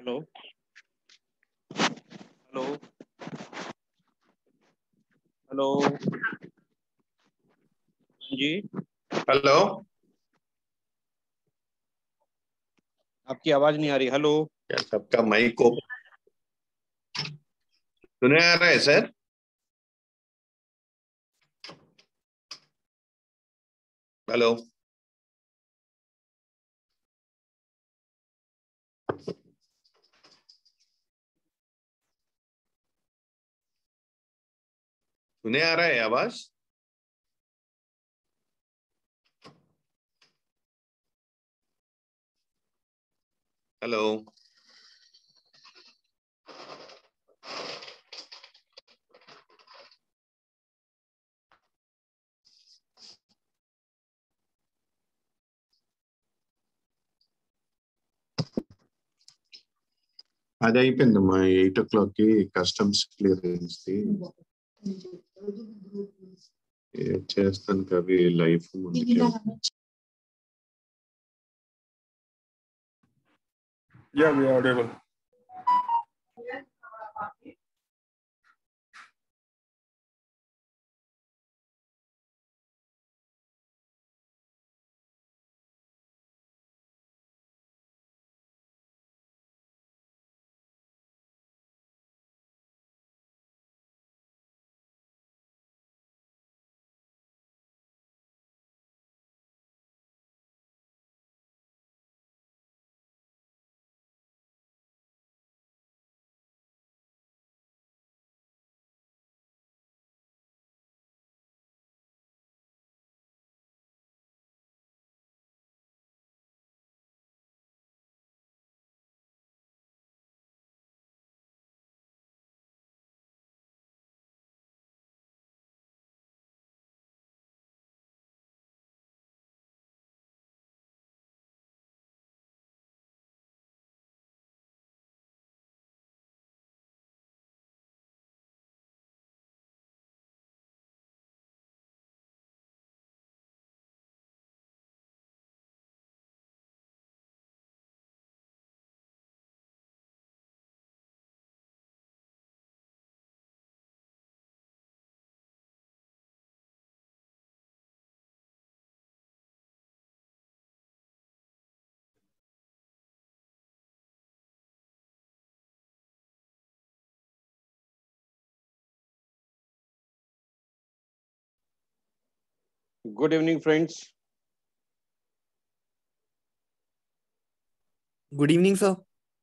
Hello hello hello ji, hello, आपकी आवाज नहीं आ रही। हेलो, क्या सबका माइक को सुने आ रहा है सर? हेलो, सुने आ रहा है आवाज? हेलो, అది అయిపోయిందమ్మా 8 o'clock కి కస్టమ్స్ క్లియరెన్స్ ది చేస్తాను కవి లైఫ్ ముందుకి. Yeah, we are audible. good evening friends. Good evening, sir.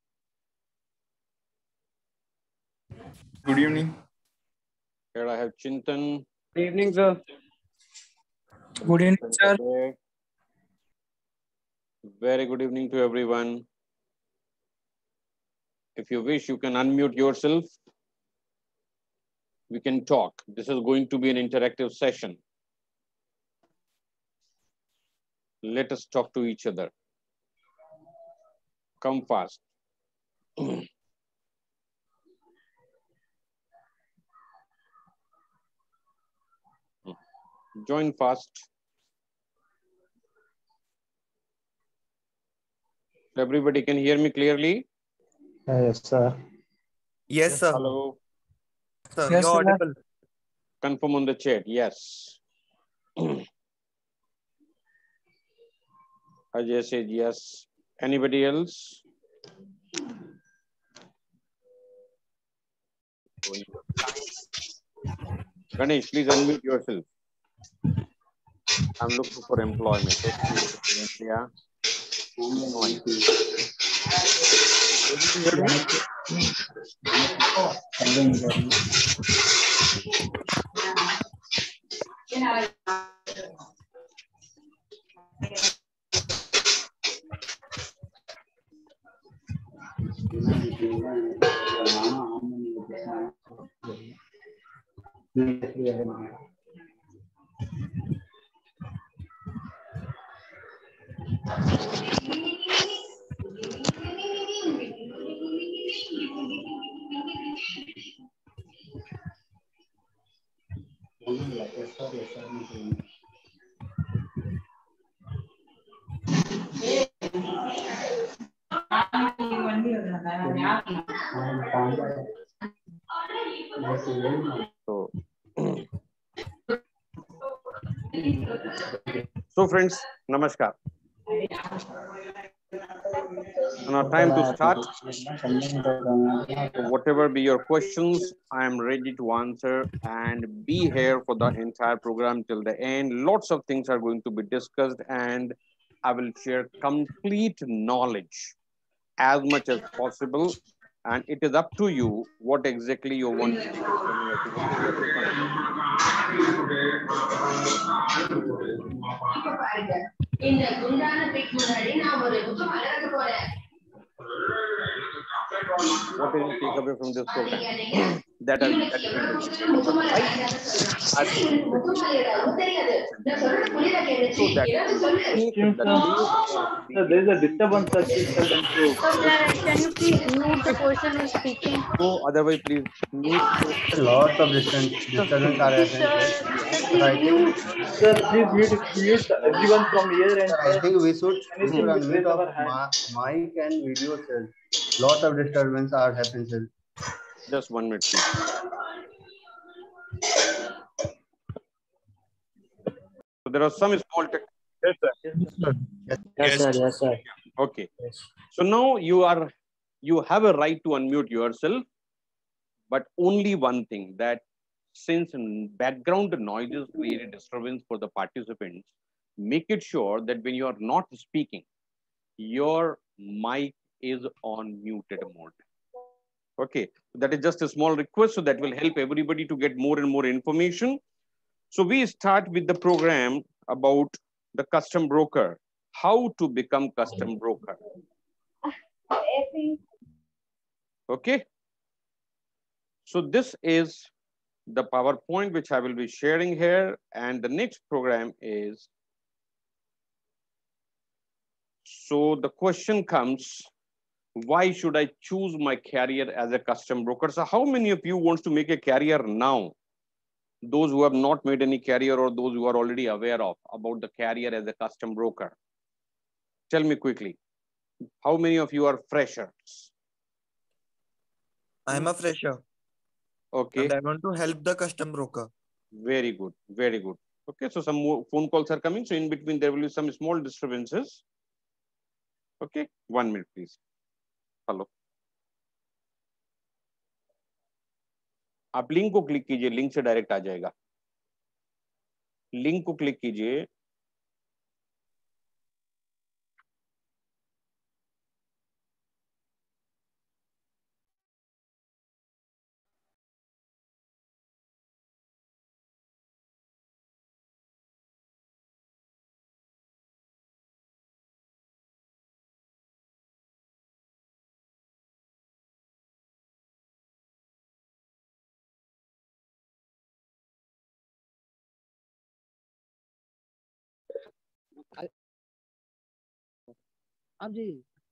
Good evening. Here I have Chintan. Good evening, sir. Good evening, sir. Very good evening to everyone. If you wish, you can unmute yourself. We can talk. This is going to be an interactive session. Let us talk to each other. Come fast. Join fast. Everybody can hear me clearly? Yes, sir. Yes, sir. Hello. Sir, Yes, you're sir. audible. Confirm on the chat. Yes. Ajay said yes. Anybody else? Ganesh, please unmute yourself. I'm looking for employment. Yeah. So friends, namaskar. Now time to start. So whatever be your questions, I am ready to answer and be here for the entire program till the end. Lots of things are going to be discussed and I will share complete knowledge as much as possible. And it is up to you what exactly you want to know from your what is your takeaway from this program? That is so that there is a disturbance. Can you please mute the person who is speaking? go otherwise please mute. Lots of disturbance are happening. Sir, please mute. Sir, please mute everyone from here. And I think we should unmute unmute our mic and video, sir. Lots of disturbance are happening, sir. Just 1 minute, please. So there are some small tech. yes, sir. Yes, sir. Okay. So now you have a right to unmute yourself, but only one thing, that since background noises create a disturbance for the participants, make it sure that when you are not speaking, your mic is on muted mode. Okay, that is just a small request, so that will help everybody to get more and more information. So we start with the program about the custom broker, how to become custom broker. Okay, so this is the PowerPoint which I will be sharing here, and the next program is, so the question comes, why should I choose my career as a custom broker? So how many of you wants to make a career now? Those who have not made any career, or those who are already aware of about the career as a custom broker? Tell me quickly. How many of you are freshers? I'm a fresher. Okay. And I want to help the custom broker. Very good. Very good. Okay. So some more phone calls are coming. So in between, there will be some small disturbances. Okay. 1 minute, please. Hello. आप link को click कीजिए, link से direct आ जाएगा. Link को click कीजिए. आप जी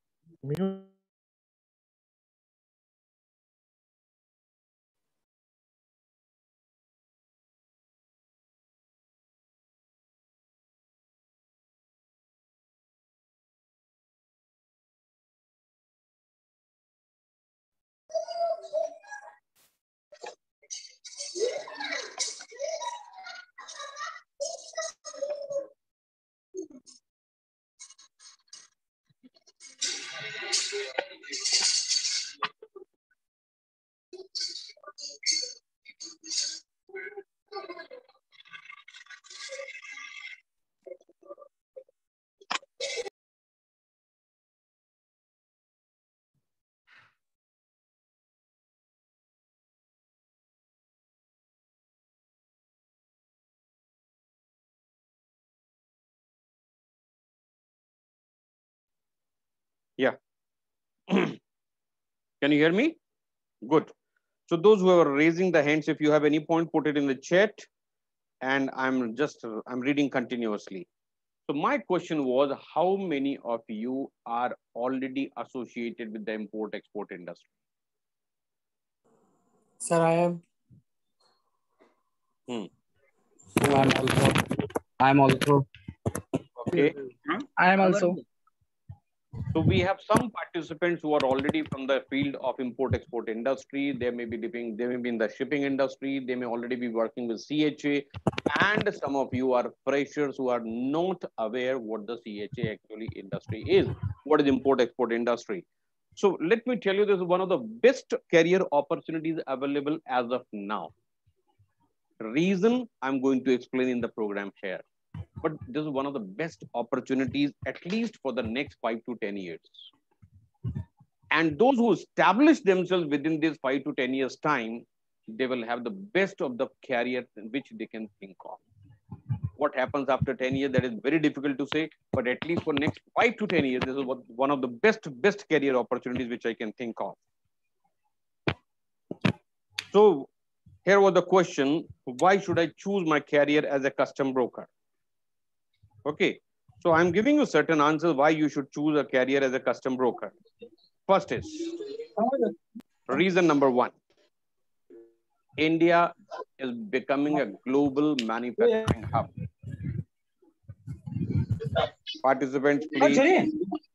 Yeah. Can you hear me? Good. So those who are raising the hands, if you have any point, put it in the chat. And I'm reading continuously. So my question was, how many of you are already associated with the import-export industry? Sir, I am. I'm also. Okay. I am also. So we have some participants who are already from the field of import-export industry. They may be in the shipping industry. They may already be working with CHA. And some of you are freshers who are not aware what the CHA actually industry is. What is import-export industry? So let me tell you, this is one of the best career opportunities available as of now. Reason I'm going to explain in the program here. But this is one of the best opportunities, at least for the next 5 to 10 years. And those who establish themselves within this 5 to 10 years time, they will have the best of the career which they can think of. What happens after 10 years, that is very difficult to say, but at least for next 5 to 10 years, this is one of the best career opportunities which I can think of. So here was the question, why should I choose my career as a custom broker? Okay, so I'm giving you certain answers why you should choose a career as a custom broker. First is reason number one. India is becoming a global manufacturing hub. Participants, please.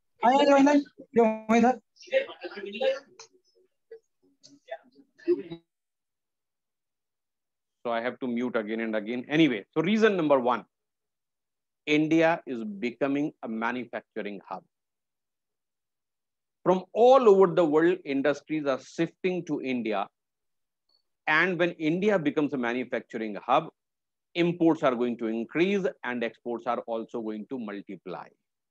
So I have to mute again and again. Anyway, so reason number one. India is becoming a manufacturing hub. From all over the world, industries are shifting to India. And when India becomes a manufacturing hub, imports are going to increase and exports are also going to multiply.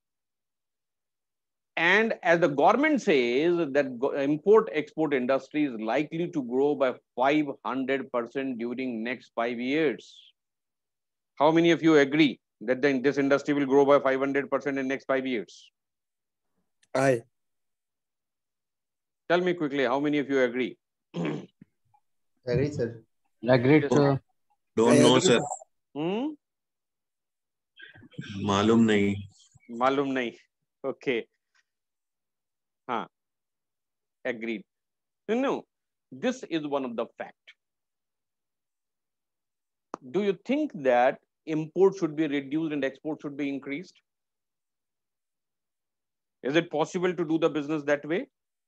And as the government says that import-export industry is likely to grow by 500% during next 5 years. How many of you agree that this industry will grow by 500% in next 5 years? Aye. Tell me quickly, how many of you agree? Agree, sir. Agreed, sir. Don't know, sir. Malum nahi. Malum nahi. Okay. Huh. Agreed. No, this is one of the facts. Do you think that import should be reduced and export should be increased? Is it possible to do the business that way?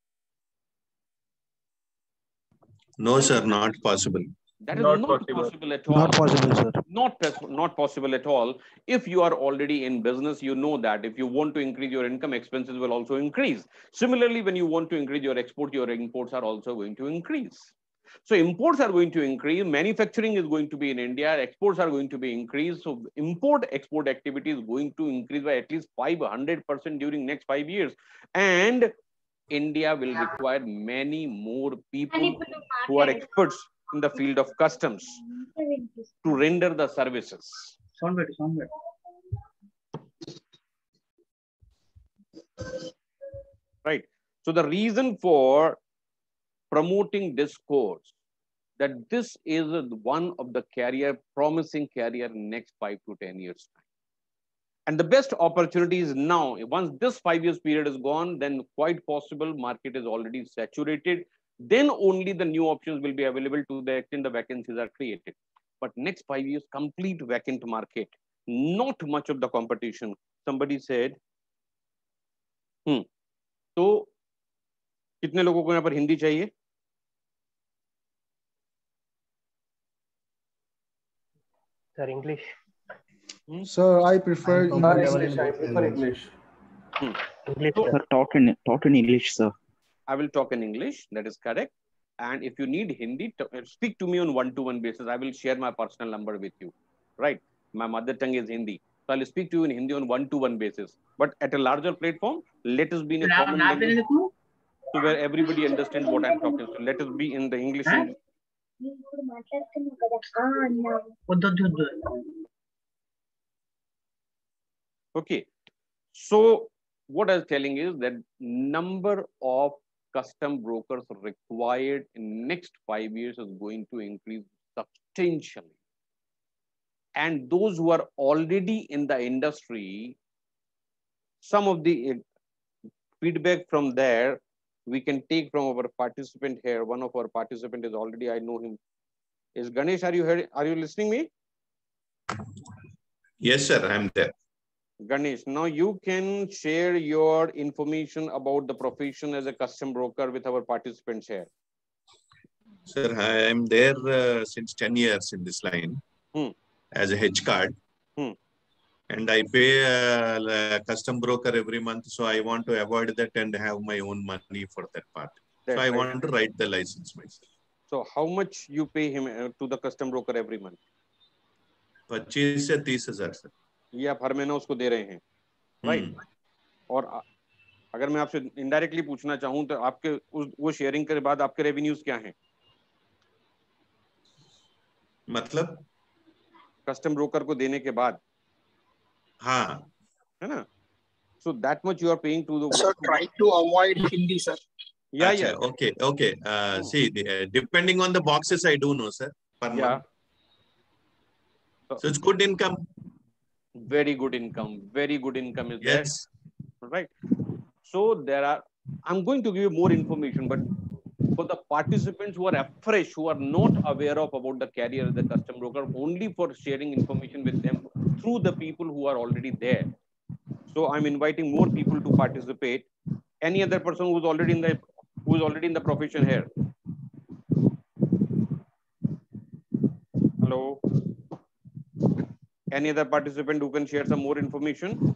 No, sir, not possible. That is not possible at all. Not possible, sir. Not possible at all. If you are already in business, you know that if you want to increase your income, expenses will also increase. Similarly, when you want to increase your export, your imports are also going to increase. So imports are going to increase, manufacturing is going to be in India, exports are going to be increased. So import-export activity is going to increase by at least 500% during next 5 years. And India will require many more people who are experts in the field of customs to render the services. Right. So the reason for promoting this course, that this is one of the promising career in next 5 to 10 years time. And the best opportunity is now. Once this 5 years period is gone, then quite possible market is already saturated. Then only the new options will be available to the extent the vacancies are created. But next 5 years, complete vacant market, not much of the competition. Somebody said, तो कितने लोगों को यहाँ पर हिंदी चाहिए? Sir, English. Sir, I prefer English. English. English. Sir, talk in English, sir. I will talk in English. That is correct. And if you need Hindi, speak to me on one-to-one basis. I will share my personal number with you. Right? My mother tongue is Hindi. So I'll speak to you in Hindi on one-to-one basis. But at a larger platform, let us be in a common language so where everybody understands what I'm talking. So let us be in the English. Okay. So what I was telling is that number of custom brokers required in next 5 years is going to increase substantially. And those who are already in the industry, some of the feedback from there, we can take from our participant here. One of our participants is already, I know him. Is Ganesh, are you listening me? Yes, sir, I'm there. Ganesh, now you can share your information about the profession as a custom broker with our participants here. Sir, I am there since 10 years in this line as a hedge card. And I pay a custom broker every month. So I want to avoid that and have my own money for that part. That's so I right. want to write the license myself. So how much you pay him to the custom broker every month? 25 से 30,000 sir. ये आप हर महीना उसको दे रहे हैं, right? और अगर मैं आपसे इनडायरेक्टली पूछना चाहूँ तो आपके वो शेयरिंग के बाद आपके रेवेन्यूज क्या हैं? मतलब कस्टम ब्रोकर को देने के बाद, हाँ, है ना? So that much you are paying to the. Sir, try to avoid Hindi, sir. Yeah, Achha, yeah. Okay. See, depending on the boxes, I do know, sir. Per month. So it's good income. Very good income. Very good income is yes. there. Right. So I'm going to give you more information, but for the participants who are fresh, who are not aware about the career of the custom broker, only for sharing information with them through the people who are already there. So I'm inviting more people to participate. Any other person who's already in the profession here? Hello? Any other participant who can share some more information?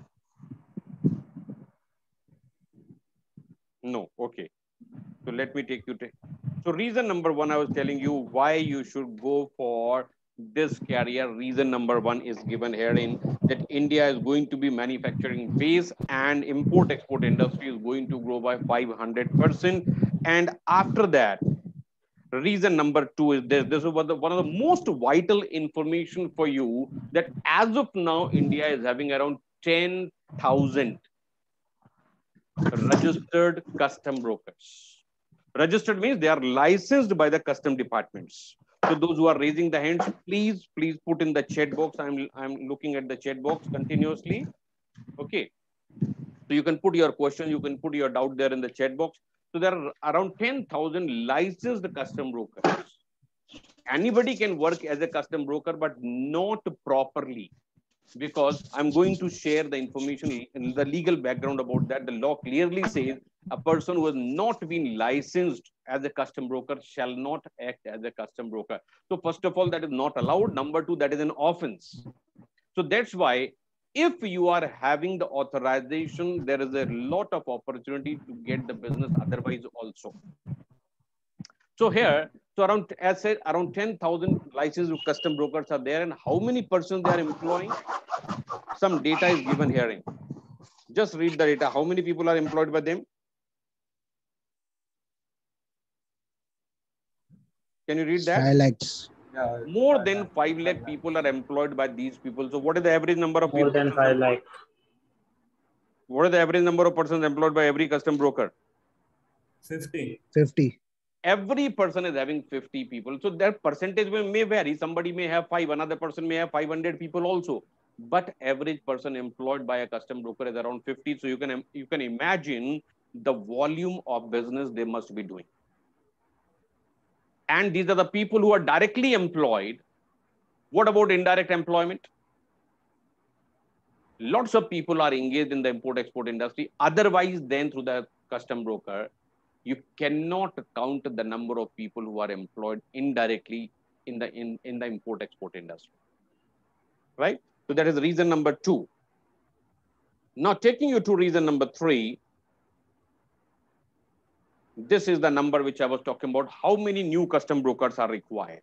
No. Okay. So let me take you to. So reason number one, I was telling you why you should go for this career. Reason number one is given here in that India is going to be manufacturing base and import-export industry is going to grow by 500%. And after that, reason number two is this. This is one of the most vital information for you that as of now, India is having around 10,000 registered custom brokers. Registered means they are licensed by the custom departments. So those who are raising the hands, please put in the chat box. I'm looking at the chat box continuously. Okay. So you can put your question, you can put your doubt there in the chat box. So there are around 10,000 licensed custom brokers. Anybody can work as a custom broker, but not properly. Because I'm going to share the information in the legal background about that. The law clearly says a person who has not been licensed as a custom broker shall not act as a custom broker. So first of all, that is not allowed. Number two, that is an offense. So that's why if you are having the authorization, there is a lot of opportunity to get the business otherwise also. So here, so around, as said, around 10,000 licensed custom brokers are there, and how many persons they are employing? Some data is given here. Just read the data. How many people are employed by them? Can you read that? 5 lakhs. Yeah. More than 5 lakh people are employed by these people. So what is the average number of people? More than 5 lakh. What is the average number of persons employed by every custom broker? 50. Every person is having 50 people. So that percentage may vary. Somebody may have 5, another person may have 500 people also. But average person employed by a custom broker is around 50. So you can imagine the volume of business they must be doing. And these are the people who are directly employed. What about indirect employment? Lots of people are engaged in the import-export industry. Otherwise, then through the custom broker, you cannot count the number of people who are employed indirectly in the import-export industry. Right? So that is reason number 2. Now taking you to reason number 3, this is the number which I was talking about. How many new custom brokers are required?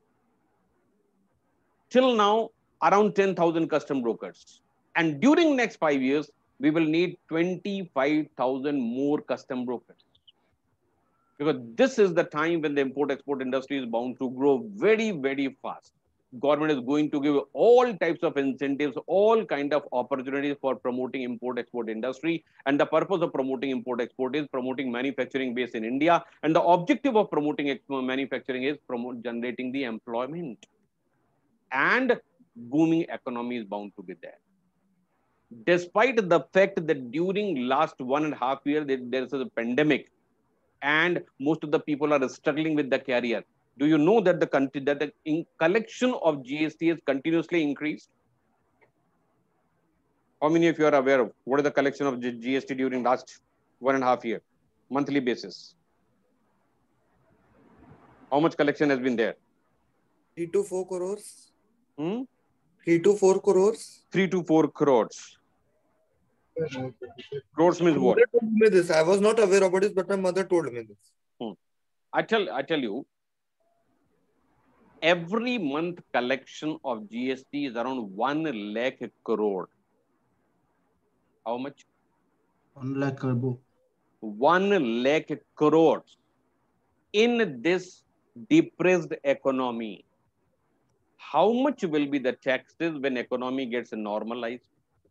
Till now, around 10,000 custom brokers. And during next 5 years, we will need 25,000 more custom brokers. Because this is the time when the import-export industry is bound to grow very, very fast. Government is going to give all types of incentives, all kind of opportunities for promoting import-export industry. And the purpose of promoting import-export is promoting manufacturing base in India. And the objective of promoting manufacturing is generating the employment. And booming economy is bound to be there. Despite the fact that during last 1.5 years, there is a pandemic and most of the people are struggling with the career. Do you know that the collection of GST has continuously increased? How many of you are aware of what is the collection of GST during last 1.5 years, monthly basis? How much collection has been there? 3 to 4 crores. 3 to 4 crores. 3 to 4 crores. Crores means what? My mother told me this. I was not aware about this, but my mother told me this. I tell you, every month collection of GST is around 1 lakh crore. How much? 1 lakh crore. 1 lakh crores in this depressed economy. How much will be the taxes when economy gets normalized?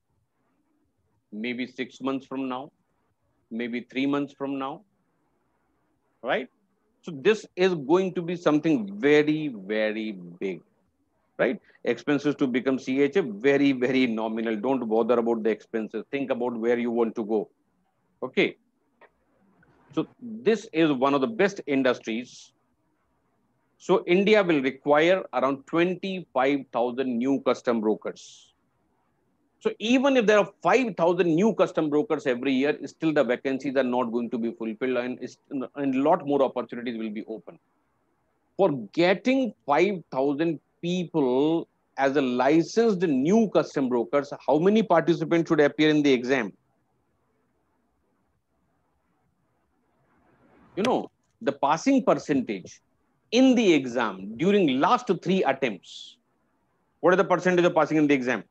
Maybe 6 months from now, maybe 3 months from now, right? So this is going to be something very, very big, right? Expenses to become CHF, very, very nominal. Don't bother about the expenses. Think about where you want to go. Okay. So this is one of the best industries. So India will require around 25,000 new custom brokers. So even if there are 5,000 new custom brokers every year, still the vacancies are not going to be fulfilled, and a lot more opportunities will be open. For getting 5,000 people as a licensed new custom brokers, how many participants should appear in the exam? You know, the passing percentage in the exam during last 3 attempts, what is the percentage of passing in the exam?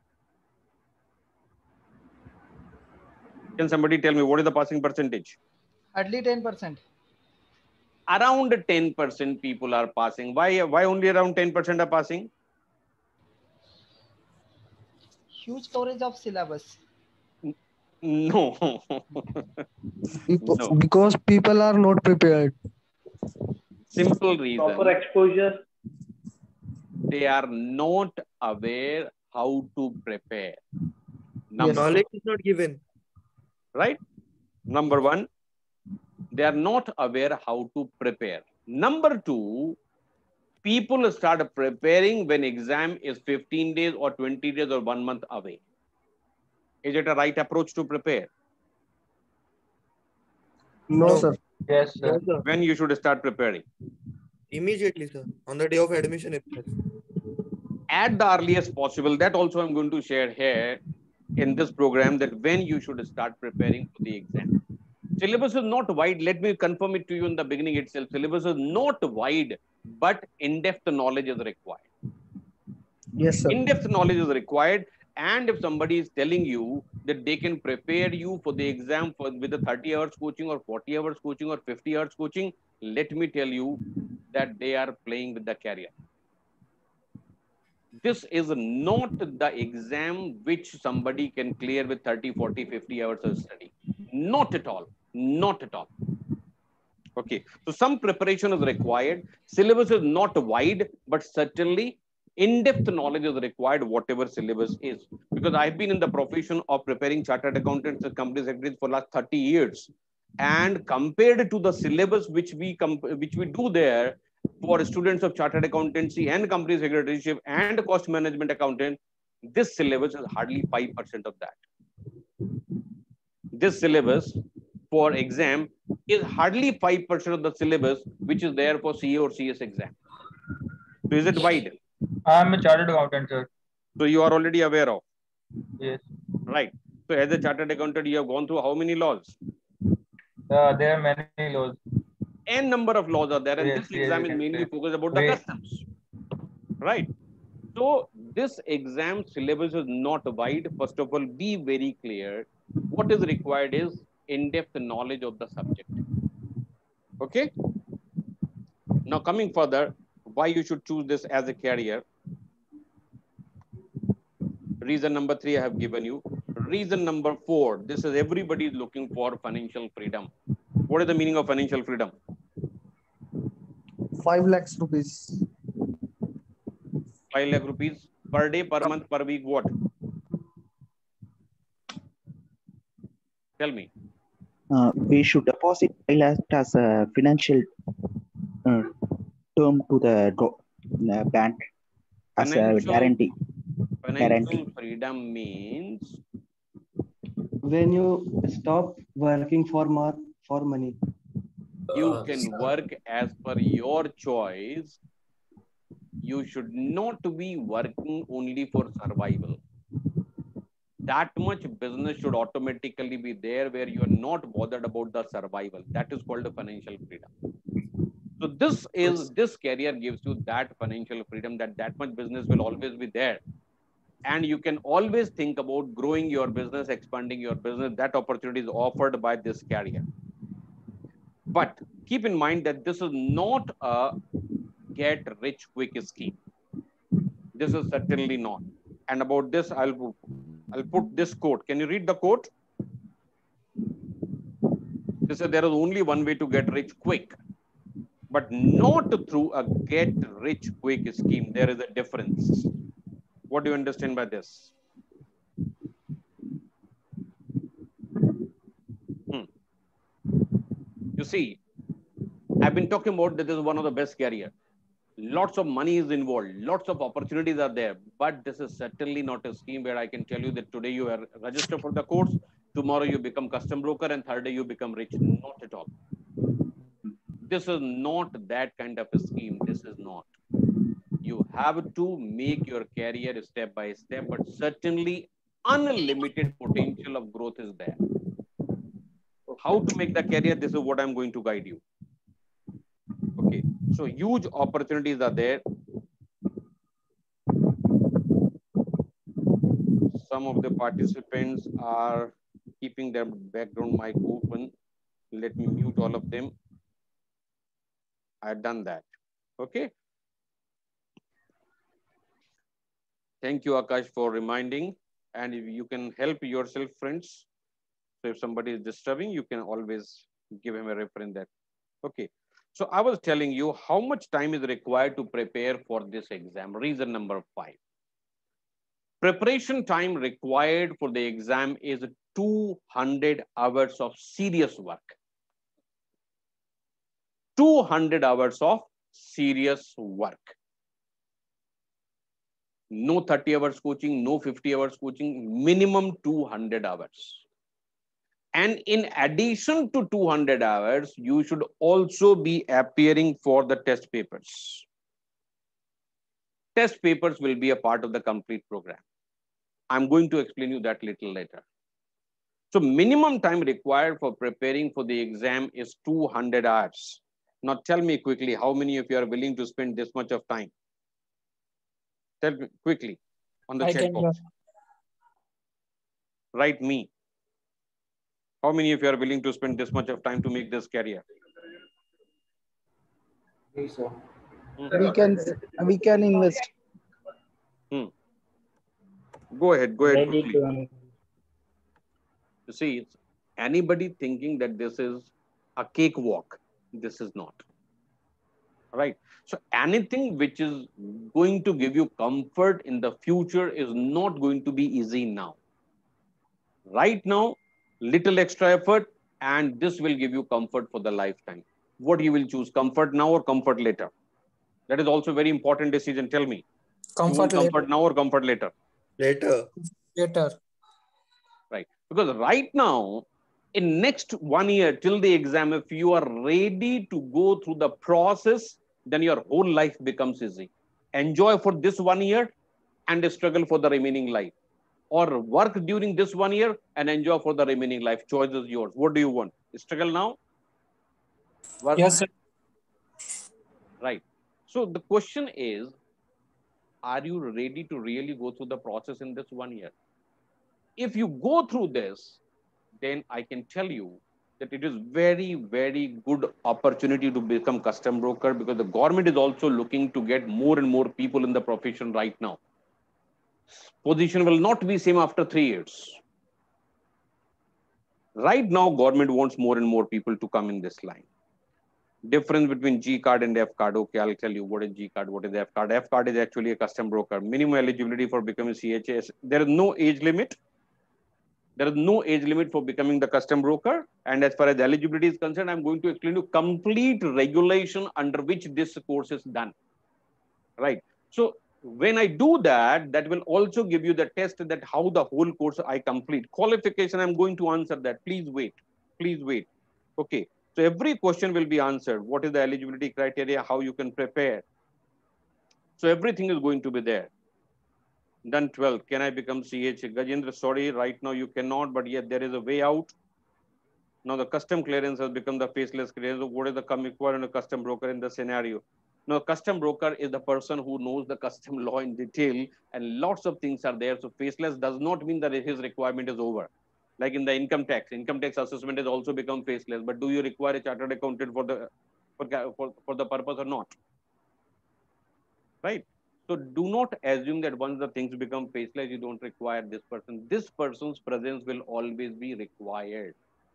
Can somebody tell me what is the passing percentage? Hardly 10%. Around 10% people are passing. Why only around 10% are passing? Huge coverage of syllabus. No. No. Because people are not prepared. Simple reason. Proper exposure. They are not aware how to prepare. Knowledge is not given. Right? Number 1, they are not aware how to prepare. Number 2, people start preparing when exam is 15 days or 20 days or 1 month away. Is it a right approach to prepare? No, sir. Yes, sir. Yes, sir. When you should start preparing? Immediately, sir. On the day of admission itself. At the earliest possible. That also I'm going to share here in this program, that when you should start preparing for the exam. Syllabus is not wide. Let me confirm it to you in the beginning itself. Syllabus is not wide, but in-depth knowledge is required. Yes, sir. In-depth knowledge is required. And if somebody is telling you that they can prepare you for the exam with a 30 hours coaching or 40 hours coaching or 50 hours coaching, let me tell you that they are playing with the career. This is not the exam which somebody can clear with 30, 40, 50 hours of study. Not at all. Not at all. Okay. So some preparation is required. Syllabus is not wide, but certainly in-depth knowledge is required, whatever syllabus is. Because I've been in the profession of preparing chartered accountants and company secretaries for last 30 years. And compared to the syllabus which we do there, for students of chartered accountancy and company secretaryship and cost management accountant, this syllabus is hardly 5% of that. This syllabus for exam is hardly 5% of the syllabus which is there for CA or CS exam. So is it wide? I am a chartered accountant, sir. So you are already aware of? Yes. Right. So as a chartered accountant, you have gone through how many laws? There are many laws. N number of laws are there, and Yes, this exam is mainly focused about the customs. Right. So this exam syllabus is not wide. First of all, be very clear. What is required is in-depth knowledge of the subject. Okay. Now coming further, why you should choose this as a career. Reason number 3 I have given you. Reason number 4, this is everybody is looking for financial freedom. What is the meaning of financial freedom? 5 lakhs rupees. 5 lakh rupees per day, per month, per week, what? Tell me. We should deposit 5 lakhs as a financial term to the bank as a guarantee. Financial freedom means When you stop working for money. You can work as per your choice. You should not be working only for survival. That much business should automatically be there where you are not bothered about the survival. That is called the financial freedom. So this career gives you that financial freedom, that much business will always be there. And you can always think about growing your business, expanding your business. That opportunity is offered by this career. But keep in mind that this is not a get rich quick scheme. This is certainly not. And about this, I'll put this quote. Can you read the quote? They said there is only one way to get rich quick, but not through a get rich quick scheme. There is a difference. What do you understand by this? You see, I've been talking about that this is one of the best career. Lots of money is involved. Lots of opportunities are there. But this is certainly not a scheme where I can tell you that today you are registered for the course, tomorrow you become custom broker, and third day you become rich. Not at all. This is not that kind of a scheme. This is not. You have to make your career step by step, but certainly unlimited potential of growth is there. How to make the career? This is what I'm going to guide you. Okay, so huge opportunities are there. Some of the participants are keeping their background mic open. Let me mute all of them. I've done that. Okay. Thank you, Akash, for reminding. And if you can help yourself, friends. So if somebody is disturbing, you can always give him a reference there. Okay. So I was telling you how much time is required to prepare for this exam. Reason number 5. Preparation time required for the exam is 200 hours of serious work. 200 hours of serious work. No 30 hours coaching, no 50 hours coaching, minimum 200 hours. And in addition to 200 hours, you should also be appearing for the test papers. Test papers will be a part of the complete program. I'm going to explain you that little later. So minimum time required for preparing for the exam is 200 hours. Now tell me quickly, how many of you are willing to spend this much of time? Tell me quickly on the chat box. Write me. How many of you are willing to spend this much of time to make this career? We can invest. Go ahead quickly. You see, anybody thinking that this is a cakewalk, this is not. Right? So anything which is going to give you comfort in the future is not going to be easy now. Right now, little extra effort, and this will give you comfort for the lifetime. What you will choose, comfort now or comfort later? That is also a very important decision. Tell me. Comfort now or comfort later? Later. Right. Because right now, in next 1 year till the exam, if you are ready to go through the process, then your whole life becomes easy. Enjoy for this 1 year and struggle for the remaining life. Or work during this 1 year and enjoy for the remaining life. Choice is yours. What do you want? Struggle now? Work yes, sir. Right. So the question is, are you ready to really go through the process in this 1 year? If you go through this, then I can tell you that it is very, very good opportunity to become custom broker, because the government is also looking to get more and more people in the profession right now. Position will not be same after 3 years. Right now, government wants more and more people to come in this line. Difference between G card and F card. Okay, I'll tell you what is G card, what is F card. F card is actually a custom broker. Minimum eligibility for becoming CHS. There is no age limit. There is no age limit for becoming the custom broker. And as far as eligibility is concerned, I'm going to explain you complete regulation under which this course is done. Right. So when I do that, that will also give you the test that how the whole course I complete. Qualification, I'm going to answer that. Please wait. Please wait. Okay. So every question will be answered. What is the eligibility criteria? How you can prepare? So everything is going to be there. Then 12. Can I become CH? Gajendra, sorry, right now you cannot, but yet there is a way out. Now the custom clearance has become the faceless clearance. What is the requirement of custom broker in the scenario? Now, custom broker is the person who knows the custom law in detail, and lots of things are there. So faceless does not mean that his requirement is over. Like in the income tax assessment has also become faceless. But do you require a chartered accountant for the purpose or not? Right. So do not assume that once the things become faceless, you don't require this person. This person's presence will always be required.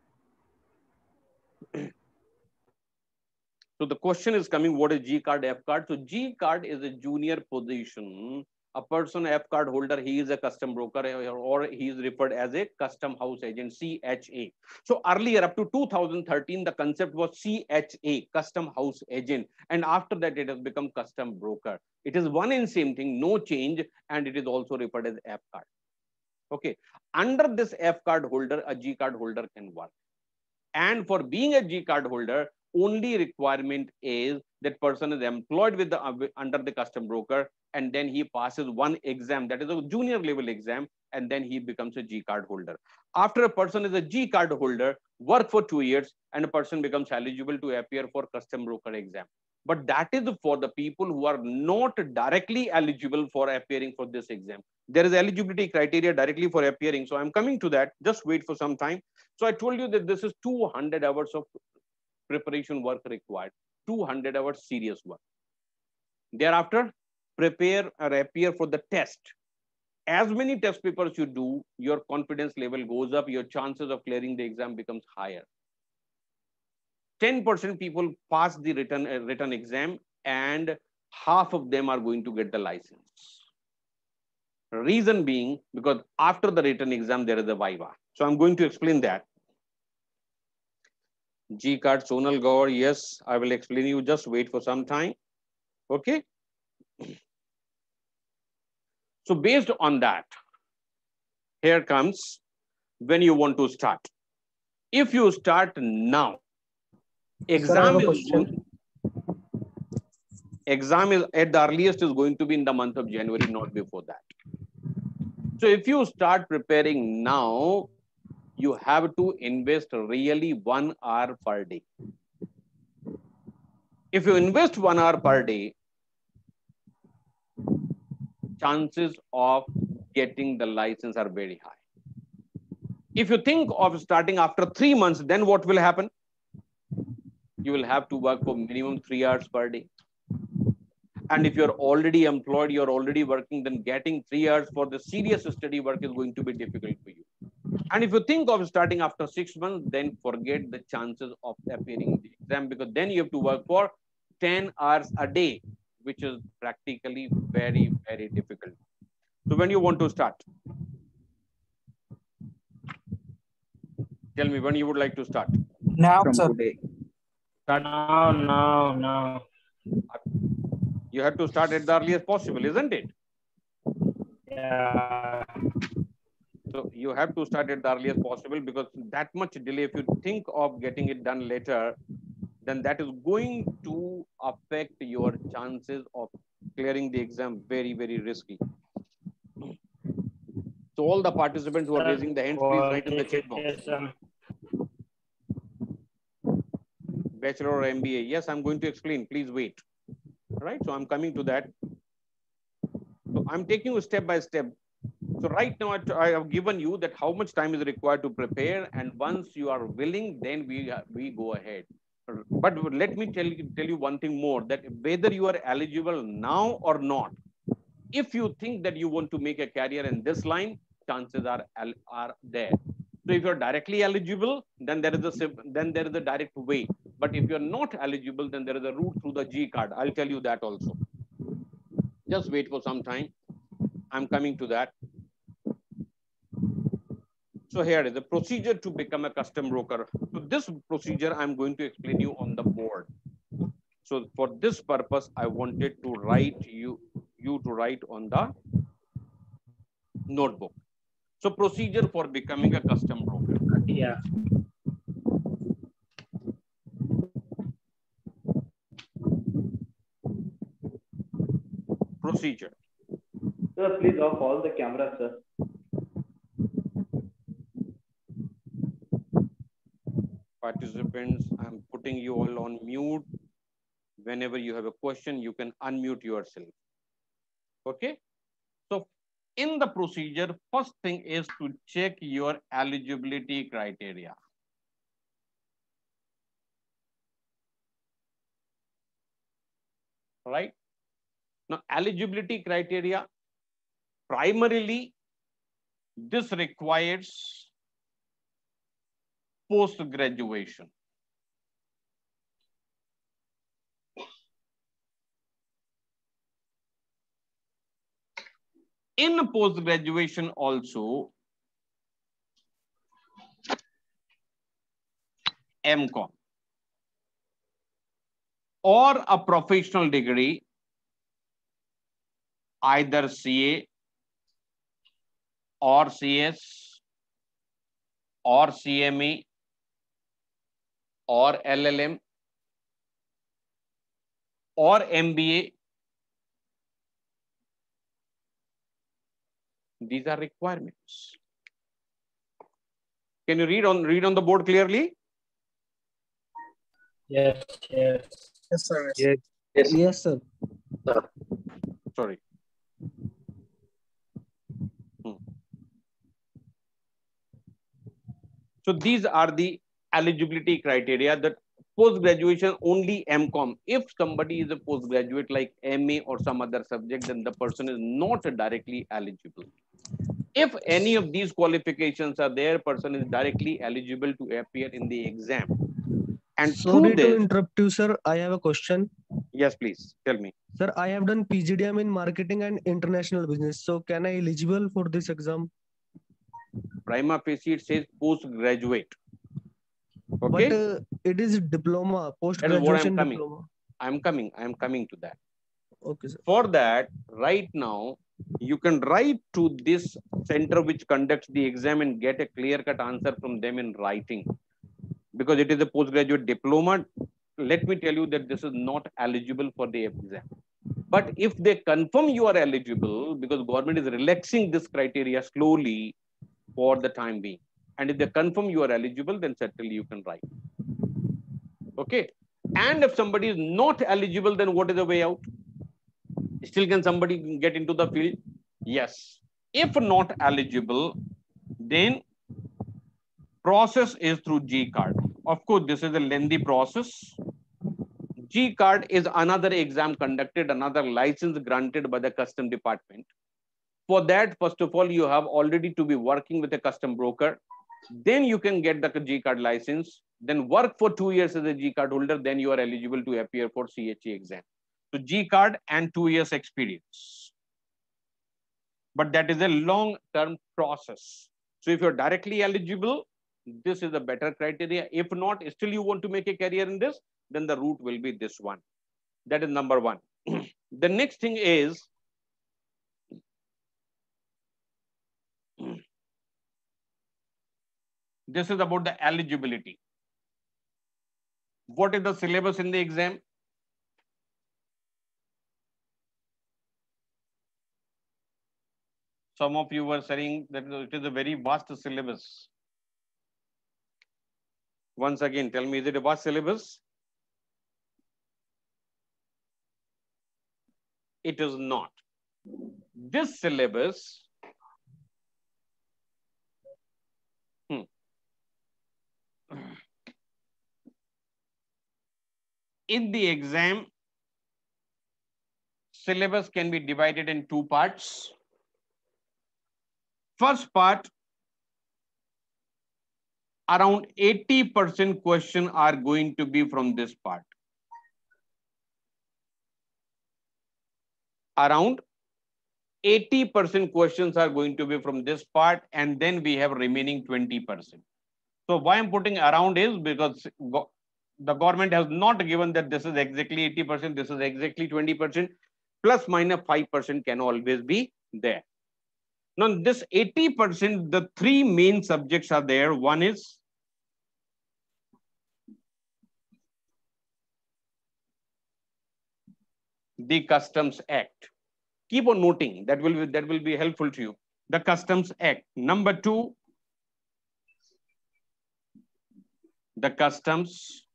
So the question is coming, what is G card, F card? So G card is a junior position. A person F card holder, he is a custom broker or he is referred as a custom house agent, CHA. So earlier up to 2013, the concept was CHA, custom house agent. And after that, it has become custom broker. It is one and same thing, no change. And it is also referred as F card. Okay. Under this F card holder, a G card holder can work. And for being a G card holder, only requirement is that person is employed with the under the custom broker, and then he passes one exam, that is a junior level exam, and then he becomes a G card holder. After a person is a G card holder, work for 2 years, and a person becomes eligible to appear for custom broker exam. But that is for the people who are not directly eligible for appearing for this exam. There is eligibility criteria directly for appearing. So I'm coming to that. Just wait for some time. So I told you that this is 200 hours of preparation work required, 200 hours serious work. Thereafter, prepare or appear for the test. As many test papers you do, your confidence level goes up, your chances of clearing the exam becomes higher. 10% people pass the written exam, and half of them are going to get the license. Reason being, because after the written exam, there is a Viva. So I'm going to explain that. G card, Sonal Gaur, yes, I will explain you. Just wait for some time. Okay. So based on that, here comes when you want to start. If you start now, exam is at the earliest is going to be in the month of January, not before that. So if you start preparing now, you have to invest really 1 hour per day. If you invest 1 hour per day, chances of getting the license are very high. If you think of starting after 3 months, then what will happen? You will have to work for minimum 3 hours per day. And if you're already employed, you're already working, then getting 3 hours for the serious study work is going to be difficult for you. And if you think of starting after 6 months, then forget the chances of appearing in the exam, because then you have to work for 10 hours a day, which is practically very, very difficult. So when you want to start? Tell me when you would like to start. Now, sir. Start. No. You have to start at the earliest possible, isn't it? Yeah. So you have to start at the earliest possible, because that much delay, if you think of getting it done later, then that is going to affect your chances of clearing the exam very, very risky. So all the participants who are raising the hands, please write in the chat box. Bachelor or MBA. Yes, I'm going to explain. Please wait. All right. So I'm coming to that. So I'm taking you step by step. So right now I have given you that how much time is required to prepare, and once you are willing, then we go ahead. But let me tell you one thing more, that whether you are eligible now or not, if you think that you want to make a career in this line, chances are there. So if you're directly eligible, then there is a direct way. But if you're not eligible, then there is a route through the G card. I'll tell you that also. Just wait for some time. I'm coming to that. So here is the procedure to become a custom broker. So this procedure I'm going to explain you on the board. So for this purpose, I wanted to write you to write on the notebook. So procedure for becoming a custom broker. Yeah. Procedure. Sir, please off all the cameras, sir. Participants, I'm putting you all on mute. Whenever you have a question, you can unmute yourself. Okay. So in the procedure, first thing is to check your eligibility criteria. Right? Now, eligibility criteria, primarily, this requires post-graduation. In post-graduation also, MCOM or a professional degree, either CA or CS or CME or LLM or MBA. These are requirements. Can you read on the board clearly? Yes, yes. Yes, sir. Yes. Yes. Yes, sir. Sorry. So these are the eligibility criteria that post-graduation only MCOM. If somebody is a postgraduate like MA or some other subject, then the person is not directly eligible. If any of these qualifications are there, person is directly eligible to appear in the exam. And Sorry through to this, interrupt you, sir. I have a question. yes, please tell me. Sir, I have done PGDM in marketing and international business. So can I eligible for this exam? Prima facie it says postgraduate. Okay. But it is diploma, post That is what graduation I'm coming. diploma. I'm coming to that. Okay, sir. For that, right now, you can write to this center which conducts the exam and get a clear-cut answer from them in writing. Because it is a postgraduate diploma, let me tell you that this is not eligible for the exam. But if they confirm you are eligible, because government is relaxing this criteria slowly for the time being. And if they confirm you are eligible, then certainly you can write. Okay. And if somebody is not eligible, then what is the way out? Still can somebody get into the field? Yes. If not eligible, then process is through G card. Of course, this is a lengthy process. G card is another exam conducted, another license granted by the custom department. For that, first of all, you have already to be working with a custom broker. Then you can get the G card license, then work for 2 years as a G card holder, then you are eligible to appear for CHE exam. So G card and 2 years experience. But that is a long-term process. So if you're directly eligible, this is a better criteria. If not, still you want to make a career in this, then the route will be this one. That is number one. The next thing is, this is about the eligibility. What is the syllabus in the exam? Some of you were saying that it is a very vast syllabus. Once again, tell me, is it a vast syllabus? It is not. This syllabus in the exam, syllabus can be divided in two parts. First part, around 80% question are going to be from this part. Around 80% questions are going to be from this part, and then we have remaining 20%. So why I'm putting around is because the government has not given that this is exactly 80%, this is exactly 20%. plus minus 5% can always be there. Now this 80%, the three main subjects are there. One is the Customs Act. Keep on noting, that will be helpful to you. The Customs Act. Number 2, the Customs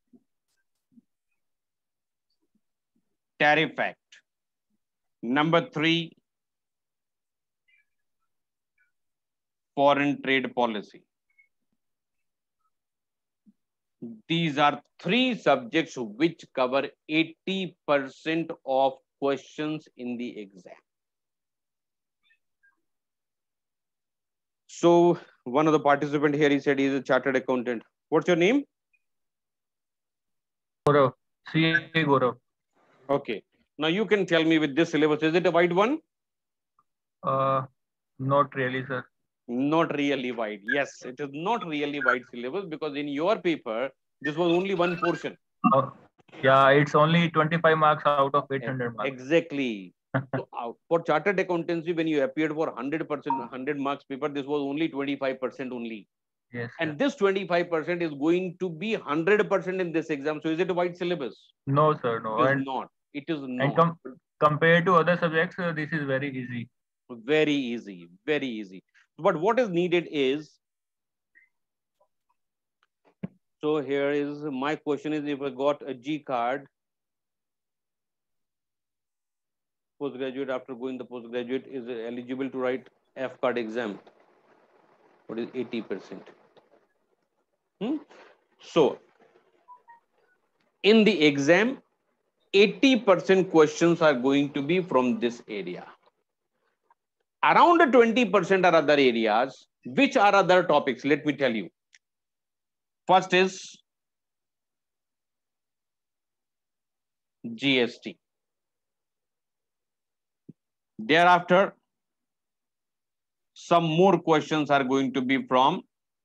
Tariff Act. Number 3, Foreign Trade Policy. These are three subjects which cover 80% of questions in the exam. So one of the participants here, he said he is a chartered accountant. What's your name? Gaurav. C.A. Gaurav. Okay. Now you can tell me with this syllabus, is it a wide one? Not really, sir. Not really wide. Yes, it is not really wide syllabus because in your paper, this was only one portion. Yeah, it's only 25 marks out of 800 marks. Exactly. So, for chartered accountancy, when you appeared for 100%, 100 marks paper, this was only 25% only. Yes. And this 25% is going to be 100% in this exam. So is it a wide syllabus? No, sir. No. It is not. It is not. And compared to other subjects, this is very easy. Very easy. Very easy. But what is needed is, so here is my question is, if I got a G card, postgraduate, after going the postgraduate is eligible to write F card exam. What is 80%? So in the exam, 80% questions are going to be from this area. Around 20% are other areas. Which are other topics? Let me tell you. First is GST. Thereafter, some more questions are going to be from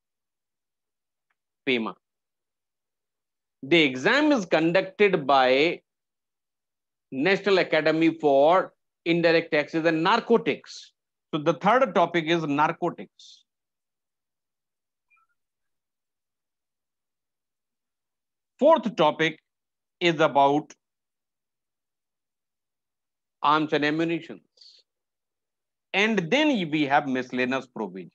FEMA. The exam is conducted by National Academy for Indirect Taxes and Narcotics. So the third topic is narcotics. Fourth topic is about arms and ammunition. And then we have miscellaneous provisions.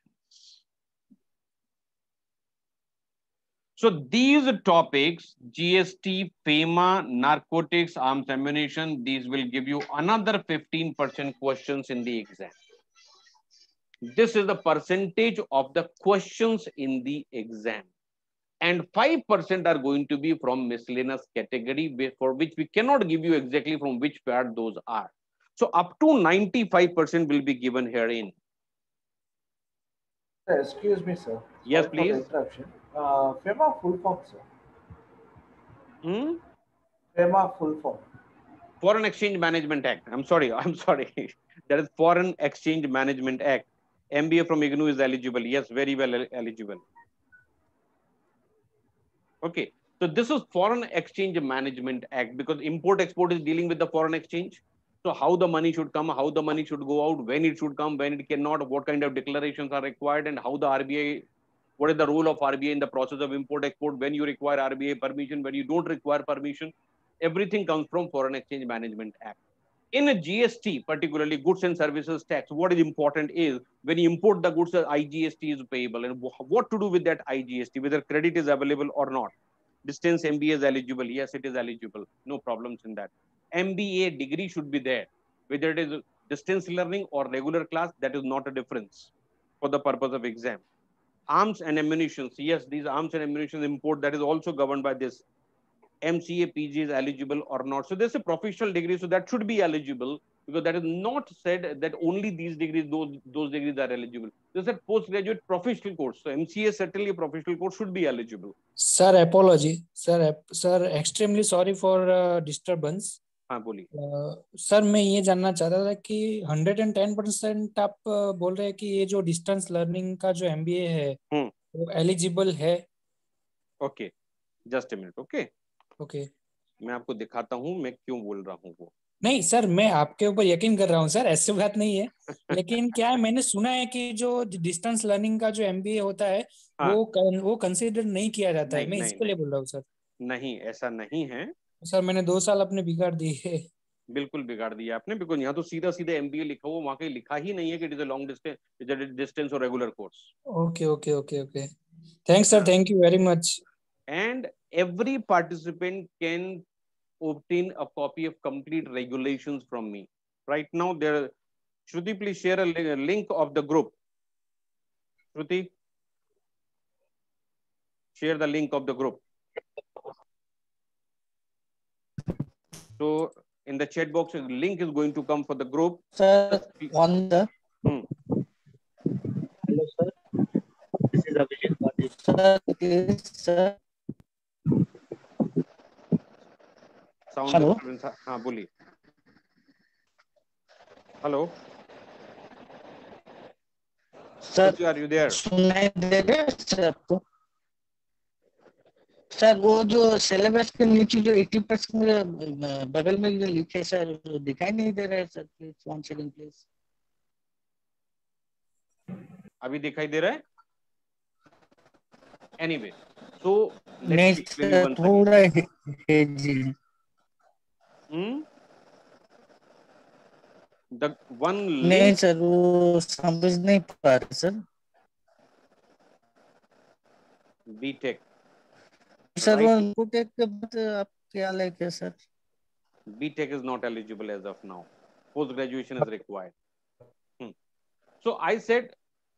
So these topics, GST, FEMA, narcotics, arms, ammunition, these will give you another 15% questions in the exam. This is the percentage of the questions in the exam. And 5% are going to be from miscellaneous category, for which we cannot give you exactly from which part those are. So up to 95% will be given herein. Excuse me, sir. Yes, Sorry please. for the interruption. FEMA full form, sir. FEMA full form. Foreign Exchange Management Act. I'm sorry. That is Foreign Exchange Management Act. MBA from IGNOU is eligible. Yes, very well eligible. Okay. So this is Foreign Exchange Management Act because import-export is dealing with the foreign exchange. So how the money should come, how the money should go out, when it should come, when it cannot, what kind of declarations are required, and how the RBI, what is the role of RBI in the process of import-export, when you require RBI permission, when you don't require permission. Everything comes from Foreign Exchange Management Act. In a GST, particularly goods and services tax, what is important is when you import the goods, the IGST is payable, and what to do with that IGST, whether credit is available or not. Distance MBA is eligible. Yes, it is eligible. No problems in that. MBA degree should be there. Whether it is distance learning or regular class, that is not a difference for the purpose of exam. Arms and ammunition. Yes, these arms and ammunition import, that is also governed by this. MCA, PG is eligible or not. So there's a professional degree, so that should be eligible because that is not said that only these degrees, those degrees are eligible. There's a postgraduate professional course. So MCA, certainly a professional course should be eligible. Sir, apology. Sir, extremely sorry for disturbance. हाँ बोलिए. Sir मैं ये जानना चाहता था कि 110% आप बोल रहे हैं कि ये जो डिस्टेंस लर्निंग का जो MBA है वो एलिजिबल है. Okay, just a minute. Okay okay, मैं आपको दिखाता हूँ मैं क्यों बोल रहा हूँ वो. नहीं सर, मैं आपके ऊपर यकीन कर रहा हूँ सर, ऐसी बात नहीं है। लेकिन क्या है, मैंने सुना है कि जो डिस्टेंस लर्निंग का जो एमबीए होता है हाँ, वो कंसीडर नहीं किया जाता है। नहीं मैं नहीं इसके लिए नहीं बोल रहा हूँ सर। नहीं, ऐसा नहीं है। सर मैंने 2 साल अपने बिगाड़ दिए। बिल्कुल बिगाड़ दिया आपने, बिकॉज यहाँ तो सीधा सीधा एमबीए लिखा हुआ, वहां कहीं लिखा ही नहीं है कि it is a long distance, it is distance और regular course. Okay okay okay okay, thanks sir, thank you very much. And every participant can obtain a copy of complete regulations from me. Right now, there, Shruti, please share a link of the group. Shruti, share the link of the group. So in the chat box, a link is going to come for the group. Sir, on the. Hello, sir. This is Abhishek Patil. Sir, please, sir. Sound Hello. disturbance. हाँ बोलिए. Hello. Sir, are you there? सुनाई दे रहा है sir आपको? Sir वो जो syllabus के नीचे जो 80% बगल में जो लिखे सर दिखाई नहीं दे रहा है सर, प्लीज 1 सेकंड प्लीज। अभी दिखाई दे रहा है? Anyway, so let नहीं me explain you sir, once थोड़ा again. है जी। The one नहीं link. सर, वो समझ नहीं पा रहे सर। BTech. सर वो BTech के बाद आप क्या लेके sir? BTech is not eligible as of now. Post graduation is required. So I said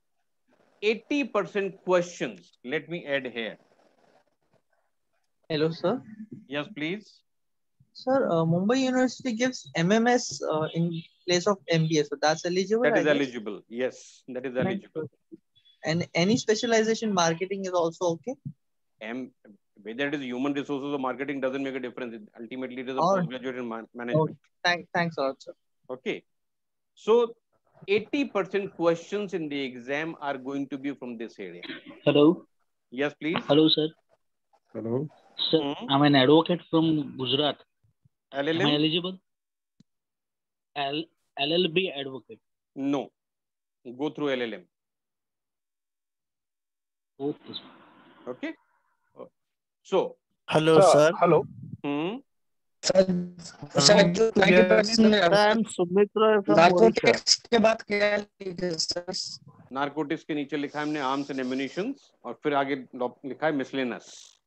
80% questions. Let me add here. Hello, sir. Yes, please. Sir, Mumbai University gives MMS in place of MBA, so that's eligible. That is I guess? eligible. Yes, that is eligible. And any specialization marketing is also okay. Whether it is human resources or marketing doesn't make a difference. Ultimately, it is a postgraduate in management. Thanks a lot, sir. Okay. So 80% questions in the exam are going to be from this area. Hello. Yes, please. Hello, sir. Hello. Sir, I'm an advocate from Gujarat. LLM? Am I eligible? LLB advocate. No. Go through LLM. Okay. Okay. So. Hello, sir. Hello. Sir जो 90% narcotics के बाद क्या लिखे sir? Narcotics के नीचे लिखा है हमने आर्म्स एंड एम्युनिशंस और फिर आगे लिखा है मिसलेनस.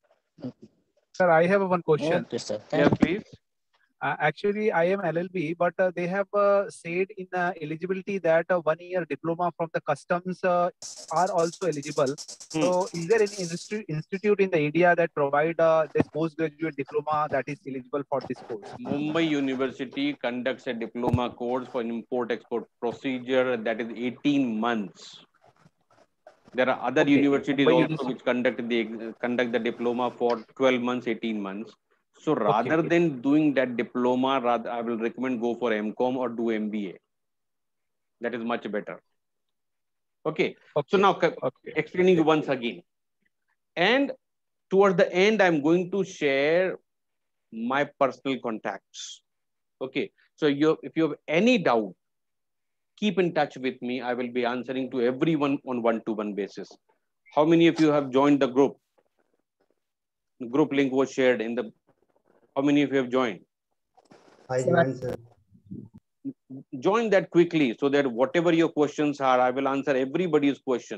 Sir, I have one question. Okay, sir. Yes, please. Actually, I am LLB, but they have said in eligibility that 1 year diploma from the customs are also eligible. So, is there any institute in the India that provide this postgraduate diploma that is eligible for this course? Mumbai University conducts a diploma course for import-export procedure that is 18 months. There are other universities Mumbai also which conduct the diploma for 12 months, 18 months. So rather than doing that diploma, I will recommend go for MCOM or do MBA. That is much better. Okay. So now explaining you once again. And towards the end, I'm going to share my personal contacts. Okay. So if you have any doubt, keep in touch with me. I will be answering to everyone on one-to-one basis. How many of you have joined the group? The group link was shared in the. How many of you have joined? I joined, sir. Join that quickly so that whatever your questions are, I will answer everybody's question.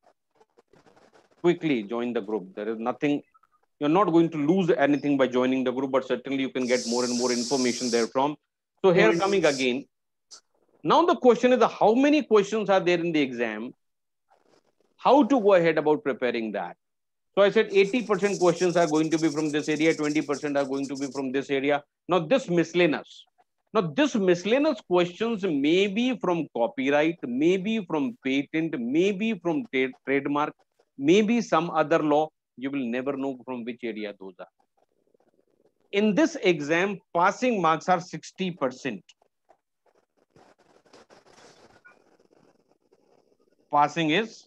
Quickly join the group. There is nothing. You're not going to lose anything by joining the group, but certainly you can get more and more information therefrom. So here coming again. Now the question is how many questions are there in the exam? How to go ahead about preparing that? So I said 80% questions are going to be from this area, 20% are going to be from this area. Now this miscellaneous. Now this miscellaneous questions may be from copyright, maybe from patent, maybe from trademark, maybe some other law. You will never know from which area those are. In this exam, passing marks are 60%. Passing is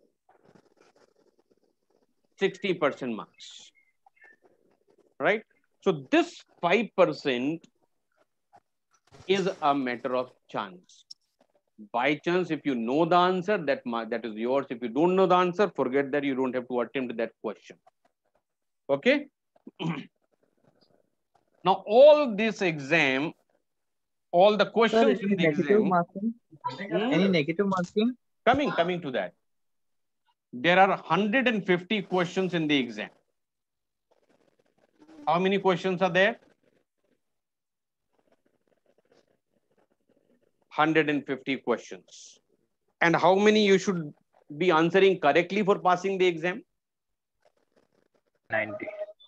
60% marks, right? So this 5% is a matter of chance. By chance, if you know the answer, that is yours. If you don't know the answer, forget that. You don't have to attempt that question. Okay. Now, all this exam, all the questions Sir, in any the negative exam. marking? Any negative marking? Coming to that. There are 150 questions in the exam. How many questions are there? 150 questions. And how many you should be answering correctly for passing the exam? 90.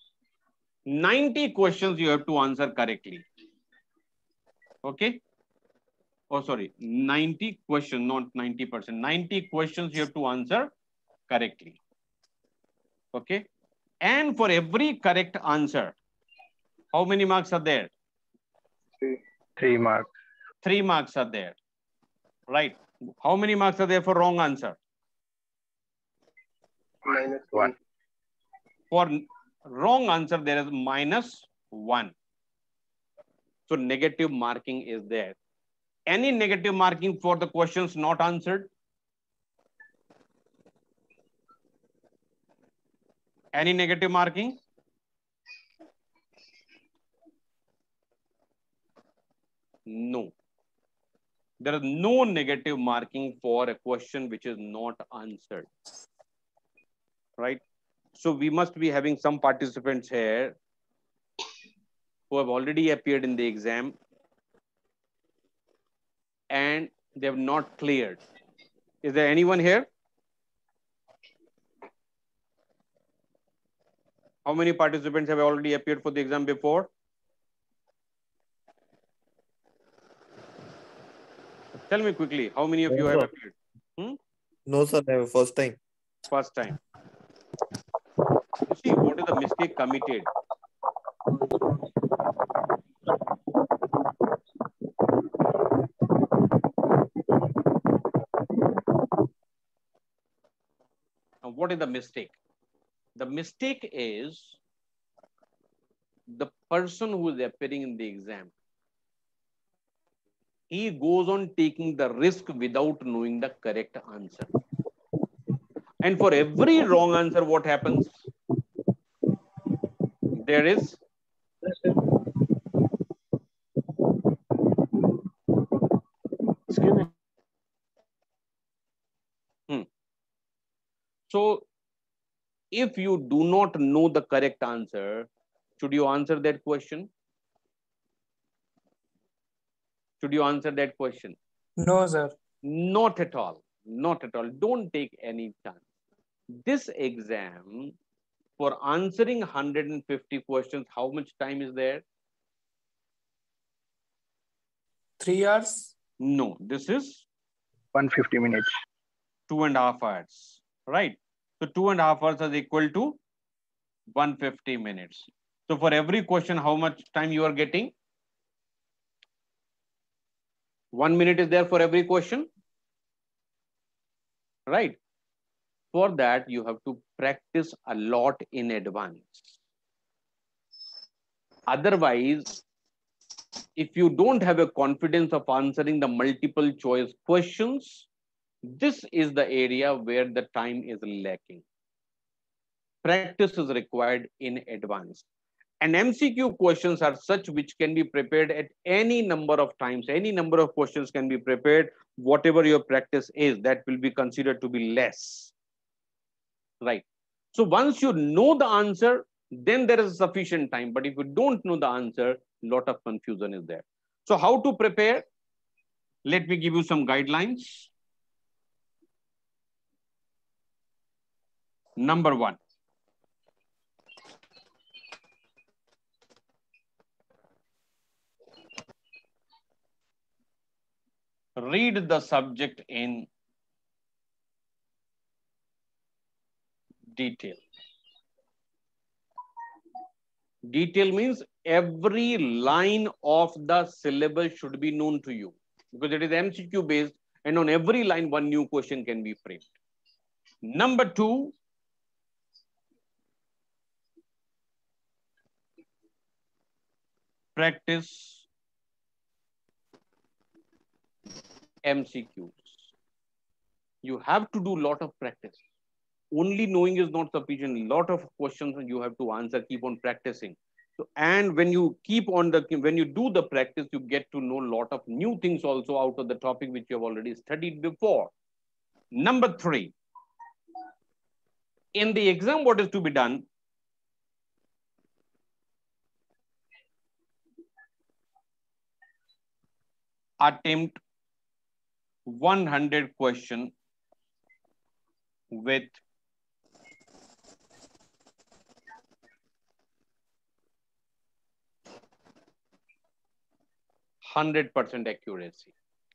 90 questions you have to answer correctly. Okay. Oh, sorry. 90 questions, not 90%. 90 questions you have to answer correctly. Okay. And for every correct answer, how many marks are there? 3 marks. 3 marks are there. Right. How many marks are there for wrong answer? -1. For wrong answer, there is -1. So negative marking is there. Any negative marking for the questions not answered? Any negative marking? No. There is no negative marking for a question which is not answered. Right? So we must be having some participants here who have already appeared in the exam and they have not cleared. Is there anyone here? How many participants have already appeared for the exam before? Tell me quickly, how many of you have appeared? No, sir, never. First time. First time. You see, what is the mistake committed? Now, what is the mistake? The mistake is the person who is appearing in the exam. He goes on taking the risk without knowing the correct answer. And for every wrong answer, what happens? There is So, if you do not know the correct answer, should you answer that question? Should you answer that question? No, sir. Not at all. Not at all. Don't take any chance. This exam, for answering 150 questions, how much time is there? 3 hours? No, this is 150 minutes. 2.5 hours. Right? So 2.5 hours is equal to 150 minutes. So for every question, how much time you are getting? 1 minute is there for every question. Right? For that, you have to practice a lot in advance. Otherwise, if you don't have a confidence of answering the multiple choice questions, this is the area where the time is lacking. Practice is required in advance. And MCQ questions are such which can be prepared at any number of times. Any number of questions can be prepared. Whatever your practice is, that will be considered to be less. Right. So once you know the answer, then there is sufficient time. But if you don't know the answer, lot of confusion is there. So how to prepare? Let me give you some guidelines. Number 1. Read the subject in detail. Detail means every line of the syllabus should be known to you, because it is MCQ based, and on every line one new question can be framed. Number 2, practice MCQs. You have to do a lot of practice. Only knowing is not sufficient. A lot of questions you have to answer, keep on practicing. So, and when you when you do the practice, you get to know a lot of new things also out of the topic which you have already studied before. Number 3, in the exam, what is to be done? Attempt 100 question with 100% accuracy.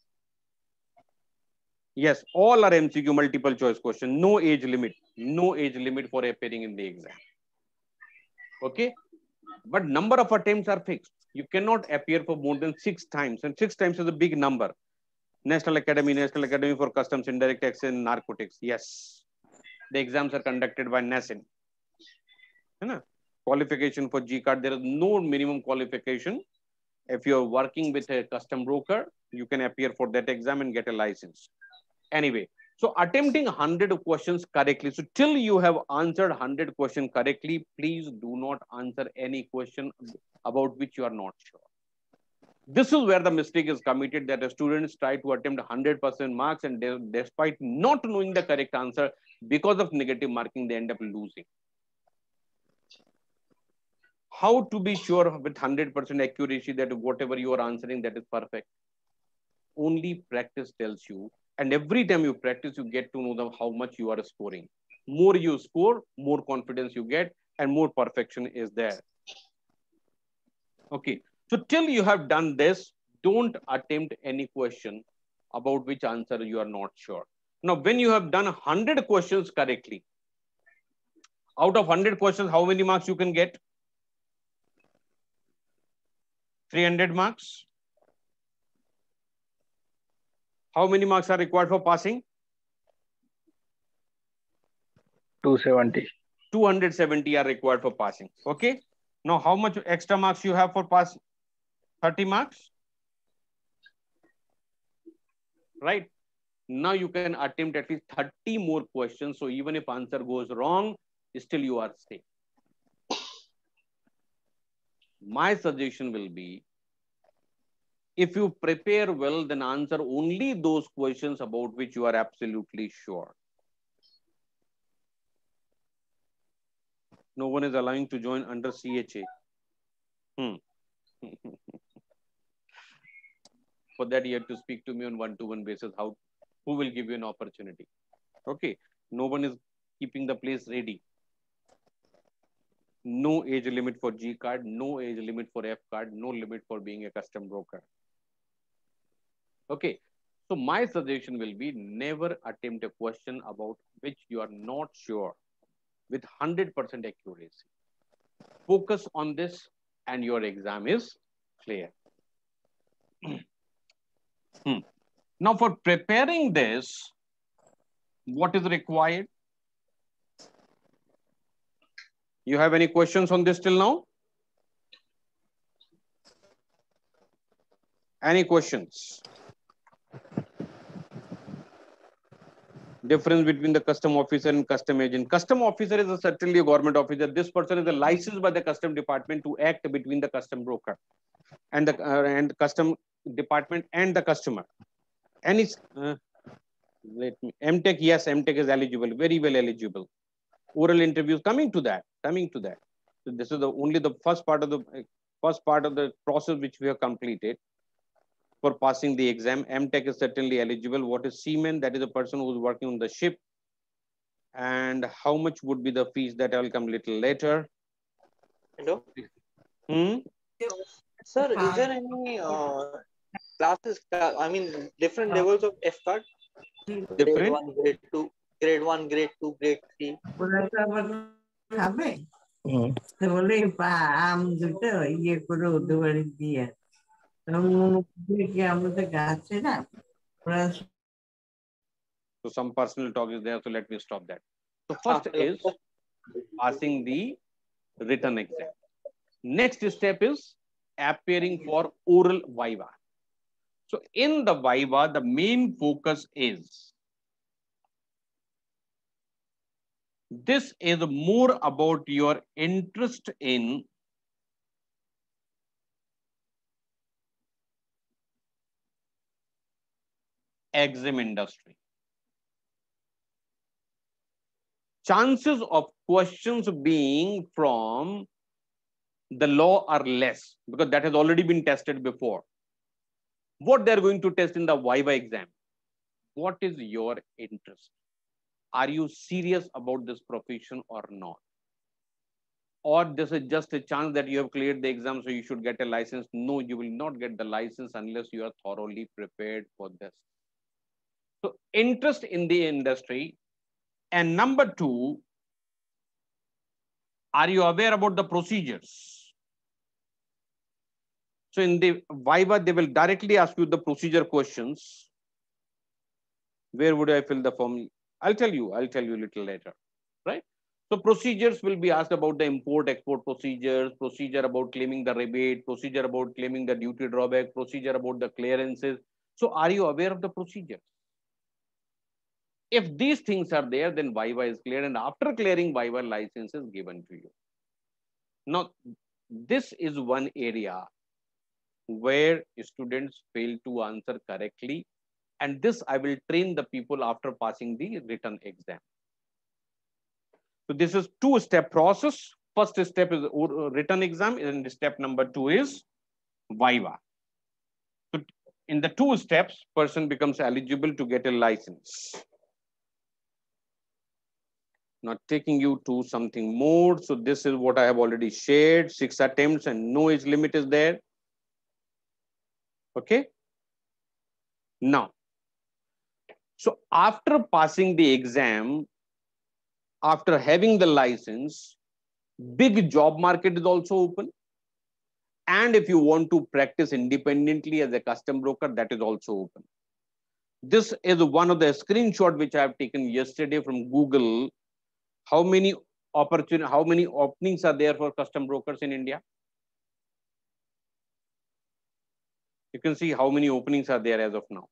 Yes, all are MCQ multiple choice question. No age limit. No age limit for appearing in the exam. Okay. But number of attempts are fixed. You cannot appear for more than 6 times. And 6 times is a big number. National Academy for Customs, Indirect Tax and Narcotics. Yes. The exams are conducted by NACIN. Qualification for G-Card, there is no minimum qualification. If you are working with a custom broker, you can appear for that exam and get a license. Anyway, so attempting 100 questions correctly. So till you have answered 100 questions correctly, please do not answer any question about which you are not sure. This is where the mistake is committed, that the students try to attempt 100% marks and despite not knowing the correct answer, because of negative marking, they end up losing. How to be sure with 100% accuracy that whatever you are answering, that is perfect? Only practice tells you. And every time you practice, you get to know how much you are scoring. More you score, more confidence you get, and more perfection is there. Okay. So till you have done this, don't attempt any question about which answer you are not sure. Now, when you have done 100 questions correctly, out of 100 questions, how many marks you can get? 300 marks. How many marks are required for passing? 270. 270 are required for passing. Okay. Now, how much extra marks you have for passing? 30 marks. Right. Now you can attempt at least 30 more questions. So even if answer goes wrong, still you are safe. My suggestion will be, if you prepare well, then answer only those questions about which you are absolutely sure. No one is allowing to join under CHA. For that, you have to speak to me on one-to-one basis. Who will give you an opportunity? Okay. No one is keeping the place ready. No age limit for G card, no age limit for F card, no limit for being a custom broker. Okay. So my suggestion will be, never attempt a question about which you are not sure with 100% accuracy. Focus on this and your exam is clear. Now for preparing this, what is required? You have any questions on this till now? Any questions? Difference between the custom officer and custom agent. Custom officer is certainly a government officer. This person is licensed by the custom department to act between the custom broker and the custom department and the customer. And it's MTech, yes, MTech is eligible, very well eligible. Oral interviews, coming to that. So this is only the first part of the process which we have completed for passing the exam. MTech is certainly eligible. What is seaman? That is a person who is working on the ship. And how much would be the fees? That I will come a little later. Hello. Sir, is there any classes? I mean, different levels of F card. Different. Grade 1, grade 2, grade 3. So some personal talk is there, so let me stop that. So first is passing the written exam. Next step is appearing for oral viva. So in the Viva, the main focus is, this is more about your interest in exam industry. Chances of questions being from the law are less because that has already been tested before. What they're going to test in the Viva exam? What is your interest? Are you serious about this profession or not? Or this is just a chance that you have cleared the exam, so you should get a license? No, you will not get the license unless you are thoroughly prepared for this. So interest in the industry. And number two, are you aware about the procedures? So in the Viva, they will directly ask you the procedure questions. Where would I fill the form? I'll tell you a little later, right? So procedures will be asked about the import-export procedures, procedure about claiming the rebate, procedure about claiming the duty drawback, procedure about the clearances. So are you aware of the procedures? If these things are there, then Viva is cleared, and after clearing, Viva license is given to you. Now, this is one area where students fail to answer correctly, and this I will train the people after passing the written exam. So this is two-step process. First step is written exam, and step number 2 is Viva. So in the 2 steps, person becomes eligible to get a license. Not taking you to something more. So this is what I have already shared. 6 attempts and no age limit is there. Okay. Now, so after passing the exam, after having the license, big job market is also open. And if you want to practice independently as a custom broker, that is also open. This is one of the screenshots which I have taken yesterday from Google. How many openings are there for custom brokers in India? You can see how many openings are there as of now.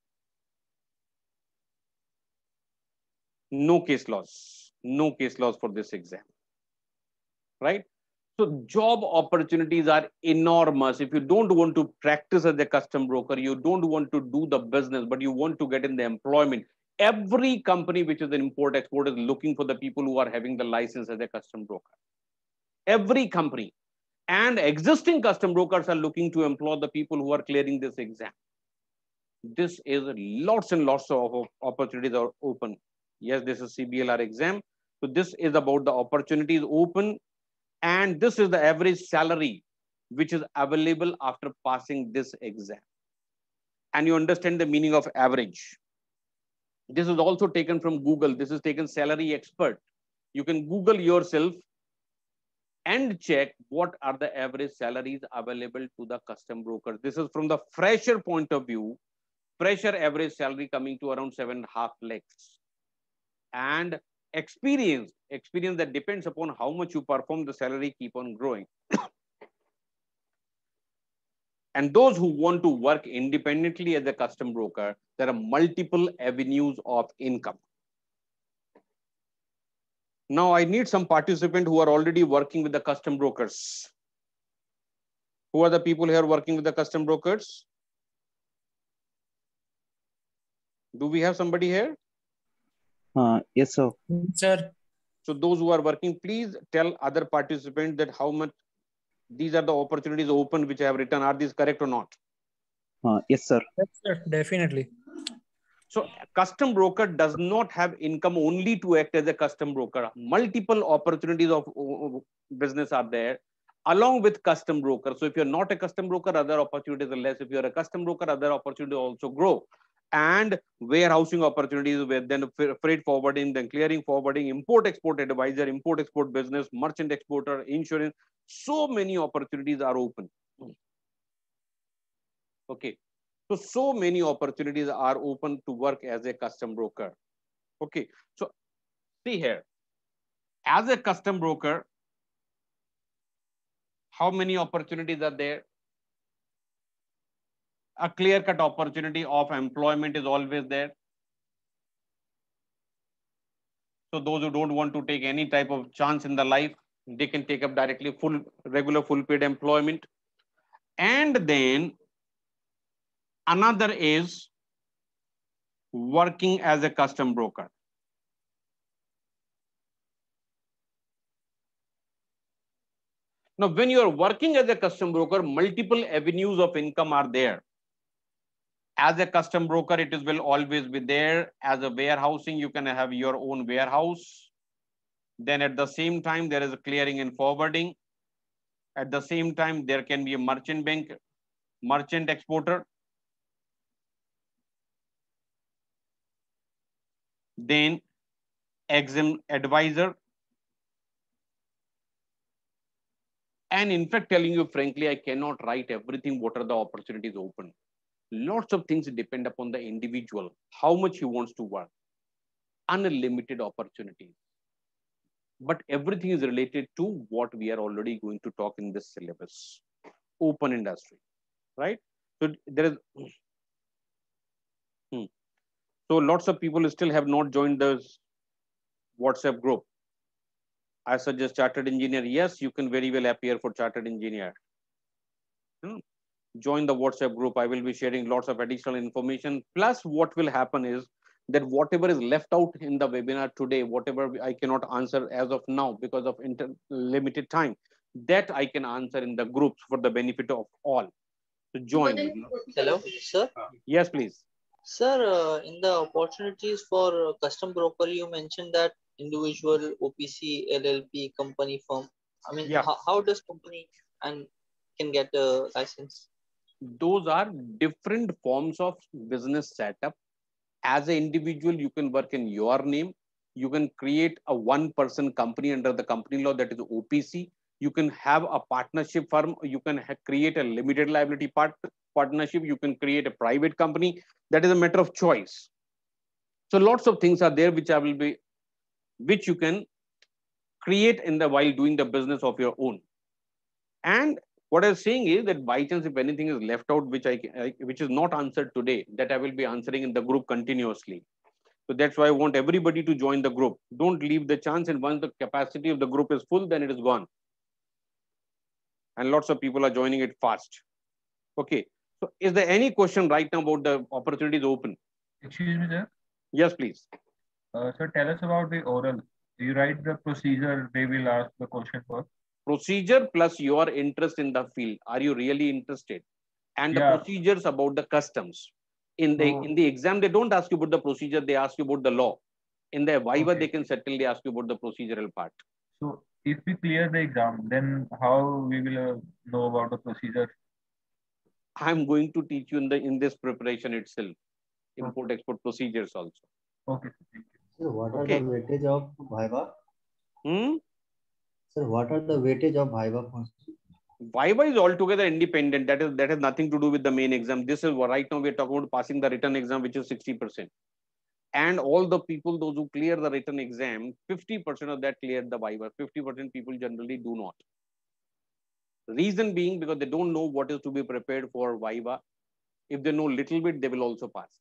No case laws for this exam, right? So job opportunities are enormous. If you don't want to practice as a custom broker, you don't want to do the business, but you want to get in the employment. Every company which is an import-export is looking for the people who are having the license as a custom broker. Every company. And existing custom brokers are looking to employ the people who are clearing this exam. This is lots and lots of opportunities are open. Yes, this is CBLR exam. So this is about the opportunities open. And this is the average salary which is available after passing this exam. And you understand the meaning of average. This is also taken from Google. This is taken Salary Expert. You can Google yourself and check what are the average salaries available to the custom brokers. This is from the fresher point of view. Fresher average salary coming to around 7.5 lakhs. And experience that depends upon how much you perform, the salary keep on growing. And those who want to work independently as a custom broker, there are multiple avenues of income. Now I need some participants who are already working with the custom brokers. Who are the people here working with the custom brokers? Do we have somebody here? Yes, sir. Sir. So those who are working, please tell other participants that how much these are the opportunities open which I have written. Are these correct or not? Yes, sir. Yes, sir. Definitely. So custom broker does not have income only to act as a custom broker. Multiple opportunities of business are there along with custom broker. So if you're not a custom broker, other opportunities are less. If you're a custom broker, other opportunities also grow. And warehousing opportunities, where then freight forwarding, then clearing forwarding, import-export advisor, import-export business, merchant exporter, insurance. So many opportunities are open. Okay. So many opportunities are open to work as a custom broker. Okay. So see here, as a custom broker, how many opportunities are there? A clear-cut opportunity of employment is always there. So those who don't want to take any type of chance in the life, they can take up directly regular full paid employment. And then another is working as a custom broker. Now, when you are working as a custom broker, multiple avenues of income are there. As a custom broker, it will always be there. As a warehousing, you can have your own warehouse. Then at the same time, there is a clearing and forwarding. At the same time, there can be a merchant bank, merchant exporter. Then EXIM advisor. And in fact, telling you frankly, I cannot write everything, what are the opportunities open. Lots of things depend upon the individual, how much he wants to work. Unlimited opportunities. But everything is related to what we are already going to talk in this syllabus. Open industry, right? So there is, so lots of people still have not joined the WhatsApp group. I suggest chartered engineer. Yes, you can very well appear for chartered engineer. Join the WhatsApp group. I will be sharing lots of additional information. Plus, what will happen is that whatever is left out in the webinar today, whatever I cannot answer as of now because of limited time, that I can answer in the groups for the benefit of all. So join. Hello, sir. Yes, please. Sir, in the opportunities for custom broker, you mentioned that individual, OPC, LLP, company, firm. I mean, yeah. how does company and can get a license? Those are different forms of business setup. As an individual, you can work in your name. You can create a one-person company under the company law, that is OPC. You can have a partnership firm. You can create a limited liability partnership. You can create a private company. That is a matter of choice. So lots of things are there which you can create while doing the business of your own. And what I'm saying is that by chance, if anything is left out, which is not answered today, that I will be answering in the group continuously. So that's why I want everybody to join the group. Don't leave the chance. And once the capacity of the group is full, then it is gone. And lots of people are joining it fast. Okay. So is there any question right now about the opportunities open? Excuse me, sir. Yes, please. So tell us about the oral. Do you write the procedure they will ask the question for? Procedure plus your interest in the field. Are you really interested? And the procedures about the customs. In the exam, they don't ask you about the procedure, they ask you about the law. In the Viva, they can certainly ask you about the procedural part. So if we clear the exam, then how we will know about the procedure? I'm going to teach you in this preparation itself. Import-export procedures also. Okay. So what are the weightage of Viva? Sir, what are the weightage of Viva? Viva is altogether independent. That has nothing to do with the main exam. This is what right now we're talking about passing the written exam, which is 60%. And all the people, those who clear the written exam, 50% of that cleared the Viva. 50% people generally do not. Reason being because they don't know what is to be prepared for Viva. If they know little bit, they will also pass.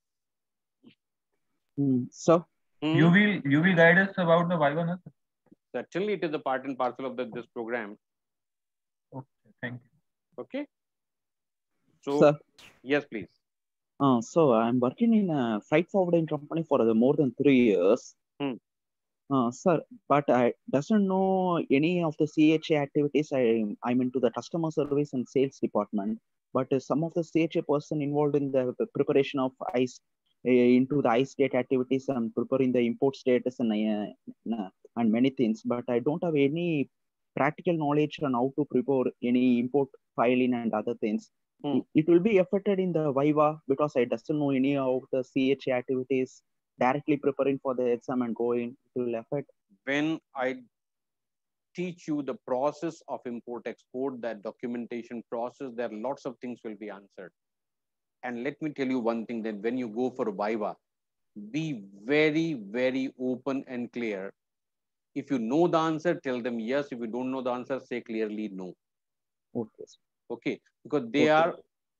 So you will guide us about the Viva, no? Certainly, it is a part and parcel of this program. Okay, thank you. Okay. So, sir, yes, please. So I'm working in a freight forwarding company for more than 3 years. Sir, but I doesn't know any of the CHA activities. I'm into the customer service and sales department. But some of the CHA person involved in the preparation of ICE into the ICE state activities and preparing the import status and many things. But I don't have any practical knowledge on how to prepare any import filing and other things. It will be affected in the Viva because I doesn't know any of the CHA activities. Directly preparing for the exam and going, it will affect. When I teach you the process of import-export, that documentation process, there are lots of things will be answered. And let me tell you one thing, that when you go for Viva, be very, very open and clear. If you know the answer, tell them yes. If you don't know the answer, say clearly no. Okay. Okay, because they are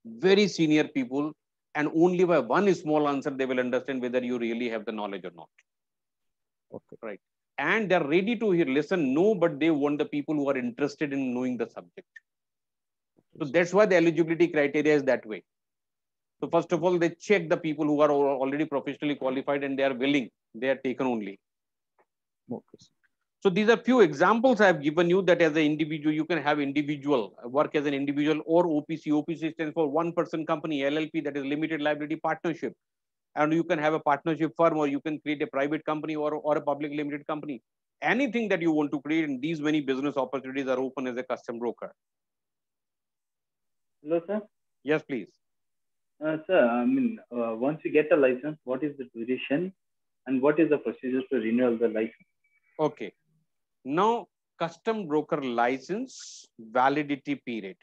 very senior people, and only by one small answer they will understand whether you really have the knowledge or not. Okay. Right. And they're ready to listen, no, but they want the people who are interested in knowing the subject. So that's why the eligibility criteria is that way. So first of all, they check the people who are already professionally qualified and they are willing, they are taken only. Okay. So these are few examples I have given you that as an individual, you can have individual, work as an individual, or OPC. OPC stands for one person company, LLP, that is limited liability partnership. And you can have a partnership firm, or you can create a private company or a public limited company. Anything that you want to create, and these many business opportunities are open as a custom broker. Hello, sir. Yes, please. Sir, I mean, once you get a license, what is the duration and what is the procedure to renew the license? Okay. Now, custom broker license validity period.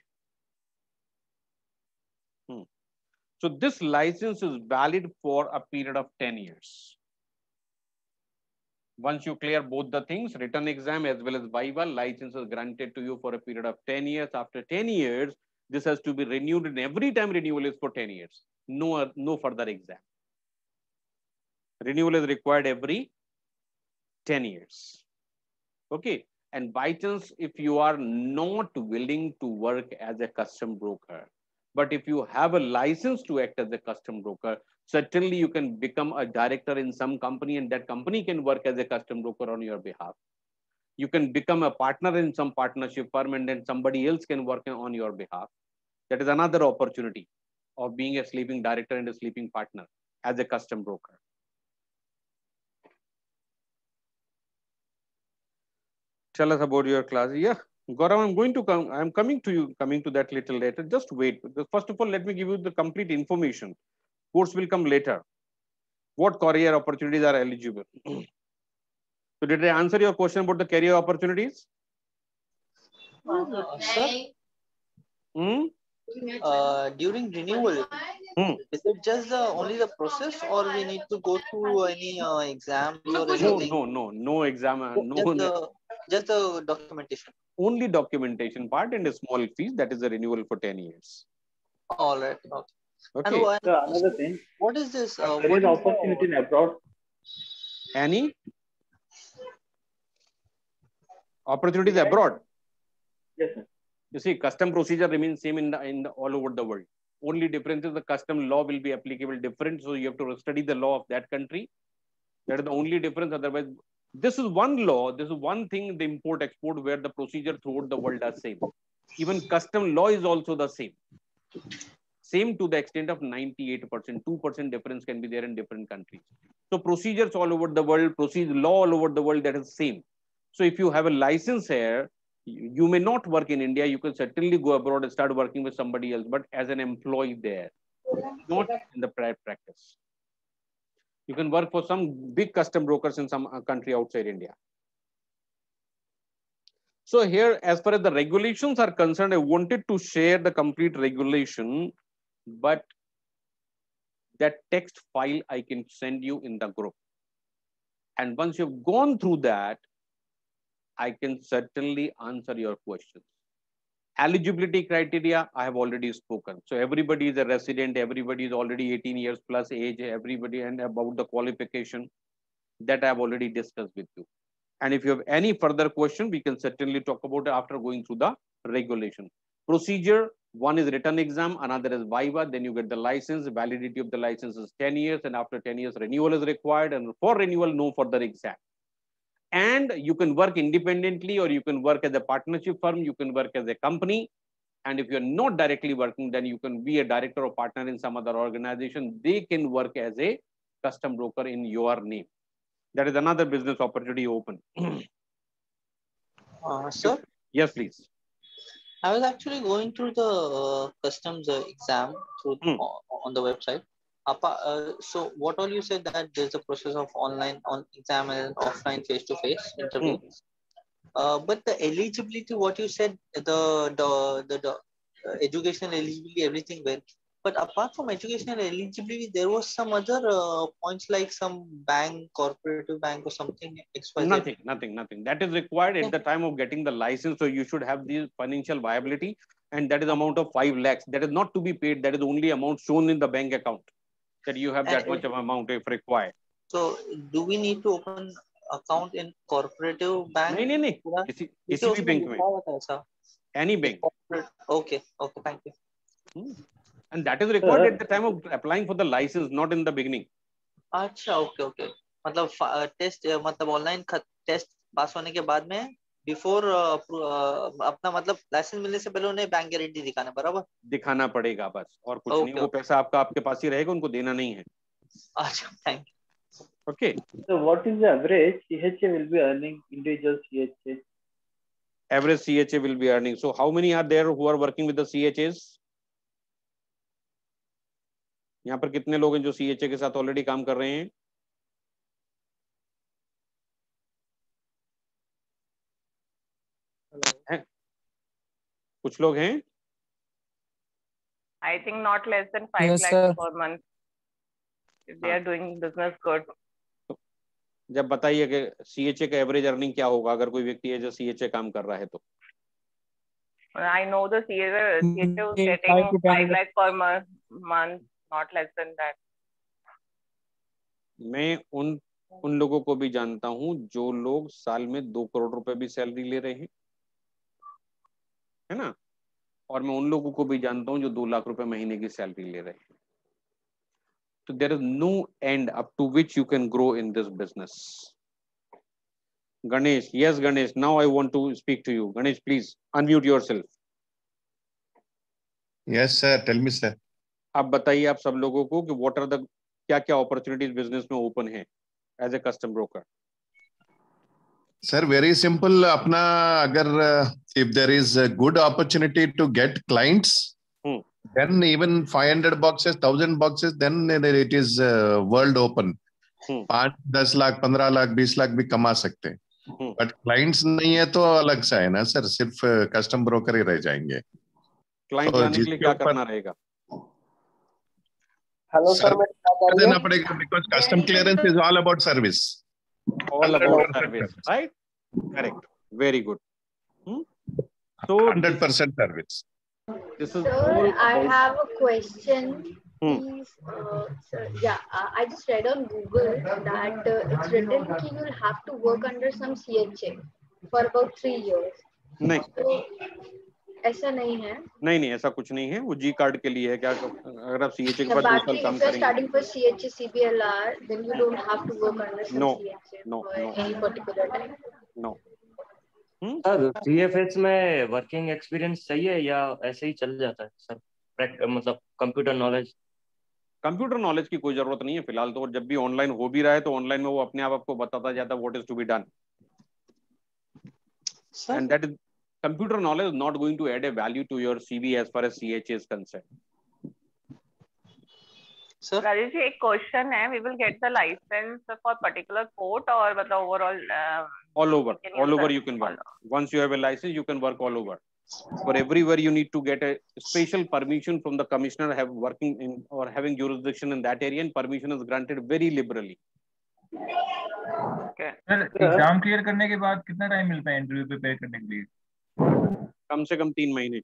So this license is valid for a period of 10 years. Once you clear both the things, written exam as well as Viva, license is granted to you for a period of 10 years. After 10 years, this has to be renewed, and every time renewal is for 10 years. No further exam. Renewal is required every 10 years. Okay. And by chance, if you are not willing to work as a custom broker, but if you have a license to act as a custom broker, certainly you can become a director in some company, and that company can work as a custom broker on your behalf. You can become a partner in some partnership firm, and then somebody else can work on your behalf. That is another opportunity of being a sleeping director and a sleeping partner as a custom broker. Tell us about your class. Yeah, Gaurav, I'm coming to that little later. Just wait. First of all, let me give you the complete information. Course will come later. What career opportunities are eligible? So did I answer your question about the career opportunities? Sir? During renewal, is it just only the process, or we need to go through any exams or anything? No exam. Just the documentation. Only documentation part and a small fees. That is the renewal for 10 years. All right. Okay. And so another thing. What is this? There is opportunity in abroad. Any opportunities abroad? Yes, sir. You see, custom procedure remains same in all over the world. Only difference is the custom law will be applicable different. So you have to study the law of that country. That is the only difference. Otherwise, this is one law. This is one thing, the import-export, where the procedure throughout the world are same. Even custom law is also the same. Same to the extent of 98%. 2% difference can be there in different countries. So procedures all over the world, law all over the world, that is same. So if you have a license here, you may not work in India. You can certainly go abroad and start working with somebody else, but as an employee there, not in the practice. You can work for some big custom brokers in some country outside India. So here, as far as the regulations are concerned, I wanted to share the complete regulation, but that text file I can send you in the group. And once you've gone through that, I can certainly answer your questions. Eligibility criteria, I have already spoken. So everybody is a resident, everybody is already 18 years plus age, everybody, and about the qualification that I have already discussed with you. And if you have any further question, we can certainly talk about it after going through the regulation. Procedure, one is written exam, another is Viva, then you get the license. Validity of the license is 10 years, and after 10 years, renewal is required, and for renewal, no further exam. And you can work independently, or you can work as a partnership firm, you can work as a company. And if you're not directly working, then you can be a director or partner in some other organization. They can work as a custom broker in your name. That is another business opportunity open. Sir? Yes, please. I was actually going through the customs exam through on the website. So what all you said that there's a process of online exam and offline face-to-face interview. But the eligibility, what you said, the educational eligibility, everything well. But apart from educational eligibility, there was some other points like some bank, cooperative bank or something. Nothing. That is required at the time of getting the license. So you should have the financial viability. and that is amount of 5 lakhs. That is not to be paid. That is only amount shown in the bank account that you have that much of amount if required. So do we need to open account in cooperative bank? नहीं, किसी भी bank में, any bank. Okay, thank you. And that is required at the time of applying for the license, not in the beginning. अच्छा, okay. मतलब test, मतलब online test pass होने के बाद में बिफोर अपना मतलब लाइसेंस मिलने से पहले उन्हें बैंक गारंटी दिखाना, बराबर दिखाना पड़ेगा बस, और कुछ नहीं. वो पैसा आपके पास ही रहेगा, उनको देना नहीं है. अच्छा, thank you. Okay. So what is the average CHA will be earning, individual CHA? Average CHA will be earning. So how many are there who are working with the CHAs? यहाँ पर कितने लोग हैं जो CHA के साथ already काम कर रहे हैं? कुछ लोग हैं? I think not less than 5 lakhs per month. If they are doing business good. जब बताइए कि CHA का एवरेज अर्निंग क्या होगा अगर कोई व्यक्ति है जो CHA काम कर रहा है तो? I know the CHA was getting 5 lakh per month, not less than that. मैं उन लोगों को भी जानता हूं जो लोग साल में 2 करोड़ रुपए भी सैलरी ले रहे हैं, है ना, और मैं उन लोगों को भी जानता हूं जो 2 लाख रुपए महीने की सैलरी ले रहे हैं. So there is no end up to which you can grow in this business. Ganesh, yes Ganesh, now I want to speak to you. Ganesh, please unmute yourself. Yes sir, tell me sir. अब बताइए आप सब लोगों को कि what are the क्या-क्या opportunities business में open है as a custom broker. Sir, very simple. अपना अगर if there is a good opportunity to get clients, then even 500 boxes, 1000 boxes, then it is world open. 5, 10 lakh, 15 lakh, 20 lakh भी कमा सकते हैं. But clients नहीं है तो अलग सा है ना सर, सिर्फ custom broker ही रह जाएंगे. Client लाने के लिए क्या करना रहेगा? Hello sir, देना पड़ेगा because custom clearance is all about service. All about service, right? Correct. Very good. So 100% service. This is Sir, I have a question. Please, sir, yeah, I just read on Google that it's written that you will have to work under some CHA for about 3 years. नहीं. So, ऐसा नहीं है. नहीं, ऐसा कुछ नहीं है. वो G कार्ड के लिए है. क्या अगर आप CHA के बाद 2 साल काम करेंगे? Starting for CHA, CBLR, then you don't have to work under some CHA for any particular time. No. सर CFS में वर्किंग एक्सपीरियंस चाहिए या ऐसे ही चल जाता है सर? मतलब कंप्यूटर नॉलेज की कोई जरूरत नहीं है फिलहाल तो. जब भी ऑनलाइन हो भी रहा है तो ऑनलाइन में वो अपने आप आपको बताता जाता है what is to be done. And that is computer knowledge is not going to add a value to your CV as far as CHA is concerned. Sir, Rajesh ji, एक question है. We will get the license for particular port or मतलब overall? All over you can work. Once you have a license, you can work all over. For everywhere you need to get a special permission from the commissioner have working in or having jurisdiction in that area, and permission is granted very liberally. Okay. Sir, exam clear करने के बाद कितना time मिलता है interview prepare करने के लिए? कम से कम 3 महीने.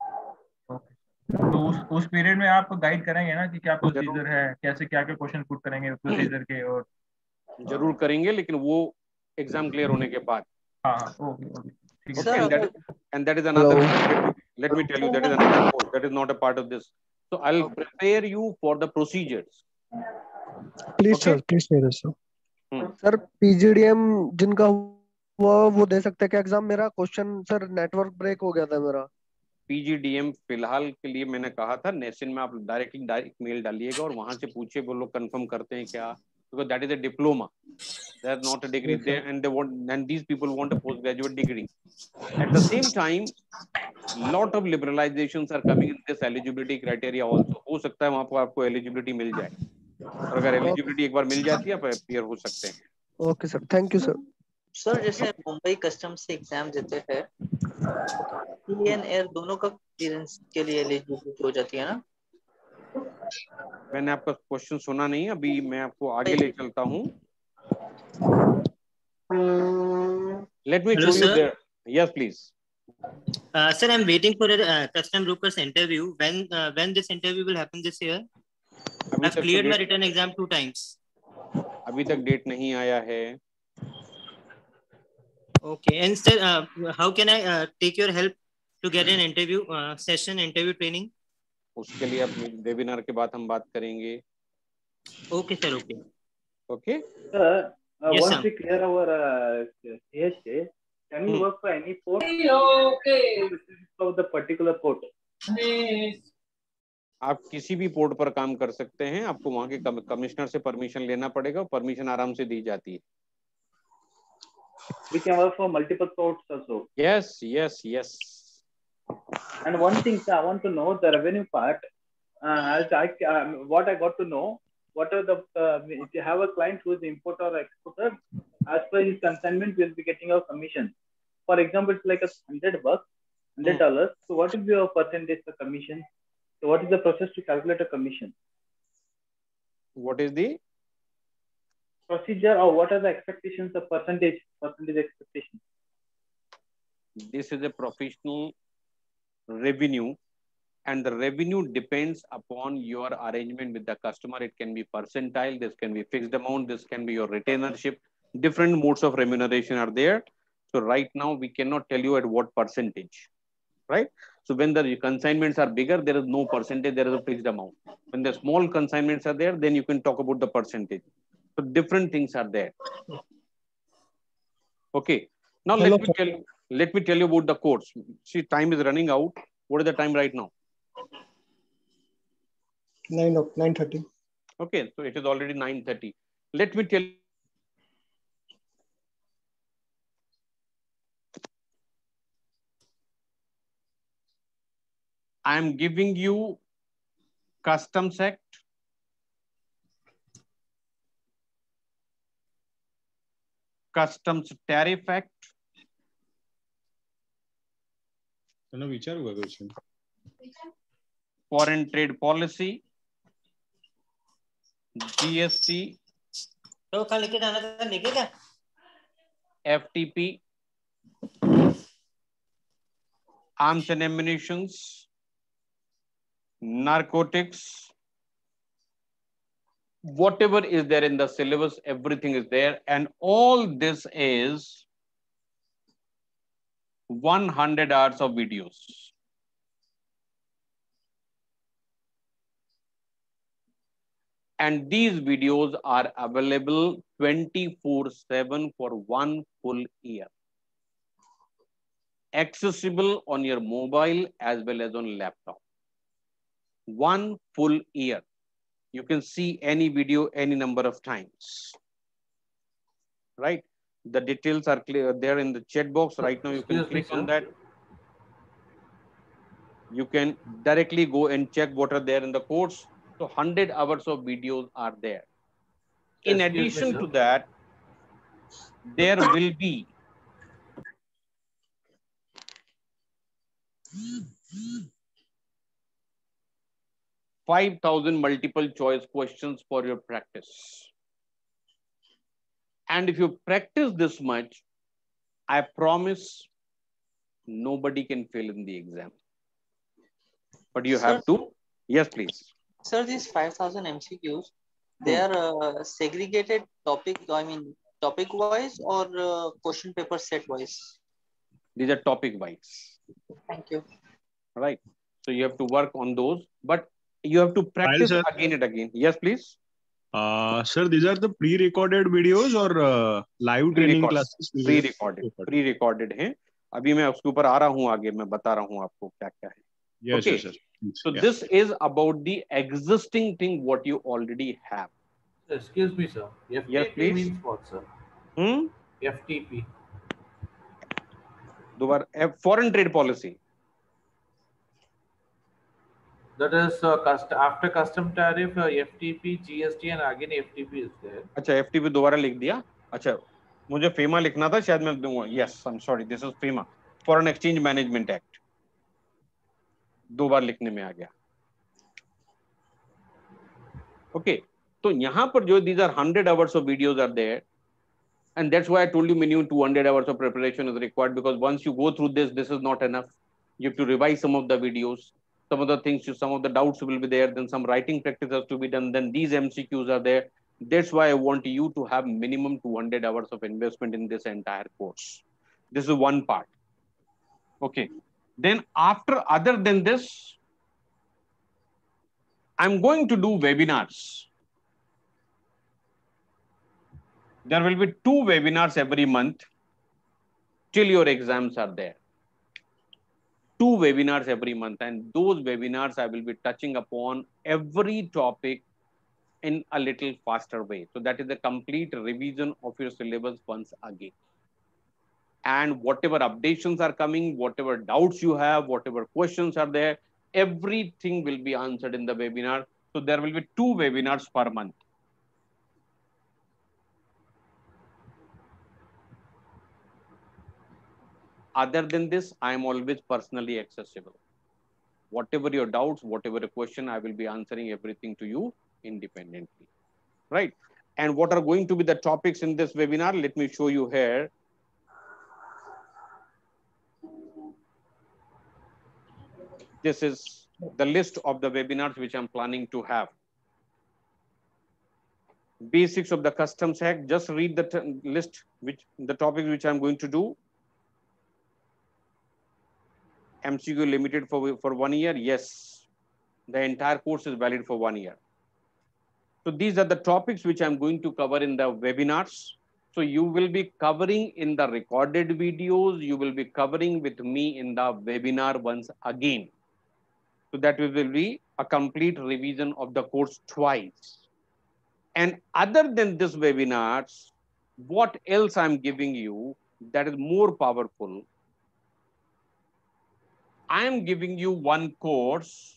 तो उस पीरियड में आप गाइड करेंगे ना कि क्या प्रोसीजर है, कैसे क्या-क्या क्वेश्चन पुट करेंगे प्रोसीजर के? और जरूर करेंगे, लेकिन वो एग्जाम क्लियर होने के बाद. हाँ, okay. And that is another. Let me tell you, that is another course. That is not a part of this. So I'll prepare you for the procedures. Please sir, please say this sir. Sir, PGDM जिनका वो दे सकते हैं क्या exam? मेरा question sir network break हो गया था मेरा. PGDM फिलहाल के लिए मैंने कहा था नेशन में आप डायरेक्ट मेल डालिएगा और वहां से पूछिए वो लोग कंफर्म करते हैं क्या, because that is a diploma, that is not a degree there, and these people want a postgraduate degree. At the same time, lot of liberalizations are coming in this eligibility criteria also. हो सकता है वहां पर आपको eligibility मिल जाए, और अगर eligibility एक बार मिल जाती है आप appear हो सकते हैं. Okay sir, thank you sir. Sir जैसे मुंबई कस्टम से एग्जाम देते हैं, इंडियन एयर दोनों का क्लियरेंस के लिए एलिजिबिलिटी हो जाती है ना? मैंने आपका क्वेश्चन सुना नहीं, अभी मैं आपको आगे ले चलता हूँ. Let me show you there. Yes, please. Sir, I'm waiting for a custom brokers interview. When this interview will happen this year? I've cleared my written exam 2 times. अभी तक डेट नहीं आया है. Okay, and sir, how can I take your help to get an interview session, interview training? उसके लिए अब webinar के बाद हम बात करेंगे. Okay, sir. Okay. Okay. Yes, once sir. we clear our CHA, can you work for any port? Okay. For the particular port. आप किसी भी पोर्ट पर काम कर सकते हैं. आपको वहां के कमिश्नर से परमिशन लेना पड़ेगा. परमिशन आराम से दी जाती है. We can work for multiple ports also. Yes, yes, yes. And one thing, sir, I want to know the revenue part. What I got to know, what are the if you have a client who is importer or exporter, as per his consignment, we'll be getting our commission. For example, it's like $100, $100. So what is your percentage of commission? So what is the process to calculate a commission? What is the procedure, or what are the expectations of percentage expectation? This is a professional revenue, and the revenue depends upon your arrangement with the customer. It can be percentile, this can be fixed amount, this can be your retainership. Different modes of remuneration are there. So right now we cannot tell you at what percentage, right? So when the consignments are bigger, there is no percentage, there is a fixed amount. When the small consignments are there, then you can talk about the percentage. So different things are there. Okay. Now let me tell you about the course. See, time is running out. What is the time right now? 9:30. Okay, so it is already 9:30. Let me tell you. I am giving you Customs Act, Customs Tariff Act, Foreign Trade Policy, GST, FTP, Arms and Ammunitions, narcotics, whatever is there in the syllabus, everything is there, and all this is 100 hours of videos. And these videos are available 24/7 for 1 full year. Accessible on your mobile as well as on laptop. 1 full year. You can see any video any number of times. Right? The details are clear there in the chat box. Right now, you can click on that. You can directly go and check what are there in the course. So 100 hours of videos are there. In addition to that, there will be $5,000 multiple choice questions for your practice. And if you practice this much, I promise nobody can fail in the exam. But you have to, yes, please. Sir, these 5,000 MCQs, they are segregated topic wise or question paper set wise? These are topic wise. Thank you. Right. So you have to work on those, but you have to practice again and again. Yes, please. Sir, these are the pre-recorded videos or live training classes? Pre-recorded हैं. अभी मैं उसके ऊपर आ रहा हूँ आगे मैं बता रहा हूँ आपको क्या-क्या है. Yes, okay. Sir. So this is about the existing thing what you already have. Excuse me, sir. FTP yes, please. Means what, sir? FTP. Foreign trade policy. That is after custom tariff, FTP, GST, and again FTP is there. अच्छा FTP दोबारा लिख दिया. अच्छा मुझे FEMA लिखना था शायद मैं दूंगा. Yes, I'm sorry. This is FEMA, Foreign Exchange Management Act. 2 बार लिखने में आ गया. Okay, तो यहाँ पर जो these are 100 hours of videos are there. And that's why I told you minimum 200 hours of preparation is required, because once you go through this is not enough. You have to revise some of the videos, some of the things, some of the doubts will be there, then some writing practice has to be done, then these MCQs are there. That's why I want you to have minimum 200 hours of investment in this entire course. This is one part. Okay. Then other than this, I'm going to do webinars. There will be 2 webinars every month till your exams are there. 2 webinars every month, and those webinars I will be touching upon every topic in a little faster way. So that is a complete revision of your syllabus once again. And whatever updations are coming, whatever doubts you have, whatever questions are there, everything will be answered in the webinar. So there will be 2 webinars per month. Other than this, I am always personally accessible. Whatever your doubts, whatever the question, I will be answering everything to you independently, right? And what are going to be the topics in this webinar? Let me show you here. This is the list of the webinars which I'm planning to have. Basics of the Customs Act. Just read the list, the topics which I'm going to do. MCQ limited for 1 year. Yes, the entire course is valid for 1 year. So these are the topics which I'm going to cover in the webinars. So you will be covering in the recorded videos. You will be covering with me in the webinar once again. So that will be a complete revision of the course twice. And other than this webinars, what else I'm giving you that is more powerful? I am giving you one course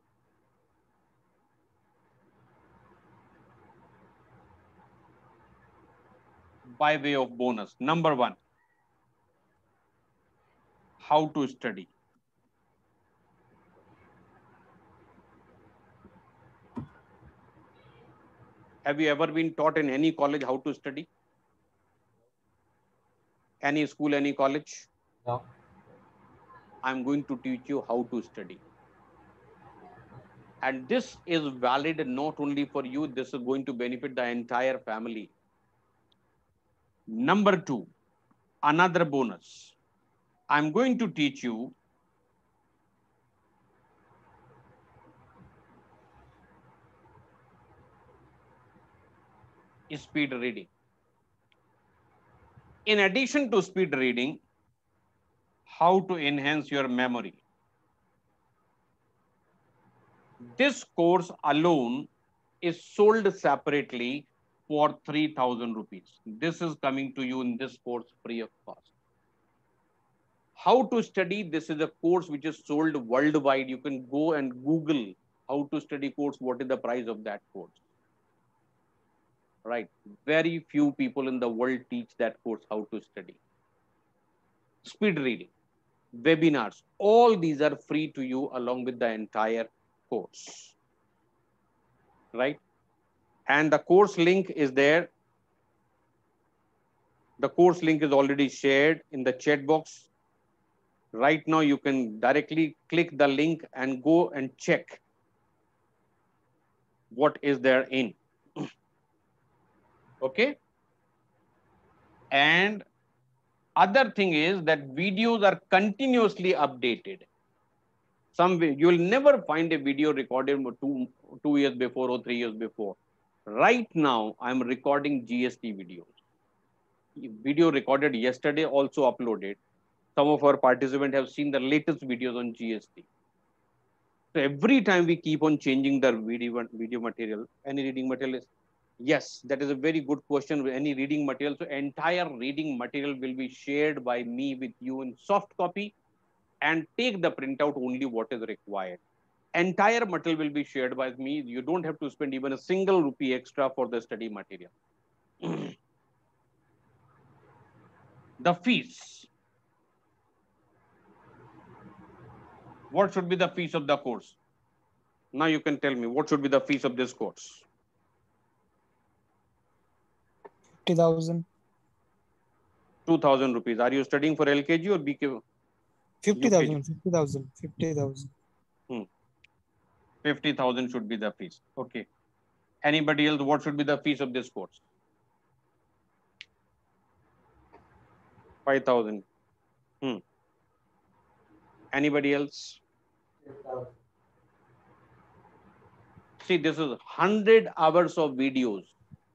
by way of bonus. Number 1, how to study. Have you ever been taught in any college how to study? Any school, any college? No. I'm going to teach you how to study. And this is valid not only for you, this is going to benefit the entire family. Number 2, another bonus. I'm going to teach you speed reading. In addition to speed reading, how to enhance your memory. This course alone is sold separately for 3,000 rupees. This is coming to you in this course free of cost. How to study, this is a course which is sold worldwide. You can go and Google how to study course, what is the price of that course. Right, very few people in the world teach that course, how to study. Speed reading, webinars, all these are free to you along with the entire course, right? And the course link is there. The course link is already shared in the chat box. Right now, you can directly click the link and go and check what is there in. Okay. And other thing is that videos are continuously updated. You will never find a video recorded 2 years before or 3 years before. Right now, I'm recording GST videos. Video recorded yesterday, also uploaded. Some of our participants have seen the latest videos on GST. So every time we keep on changing the video material, any reading material is, yes, that is a very good question. Any reading material, so entire reading material will be shared by me with you in soft copy, and take the printout only what is required. Entire material will be shared by me. You don't have to spend even a single rupee extra for the study material. The fees. What should be the fees of the course? Now you can tell me what should be the fees of this course. 50,000. 2,000 rupees. Are you studying for LKG or BK? 50,000. 50,000. 50,000. 50,000 should be the fees. Okay. Anybody else? What should be the fees of this course? 5,000. Anybody else? See, this is 100 hours of videos,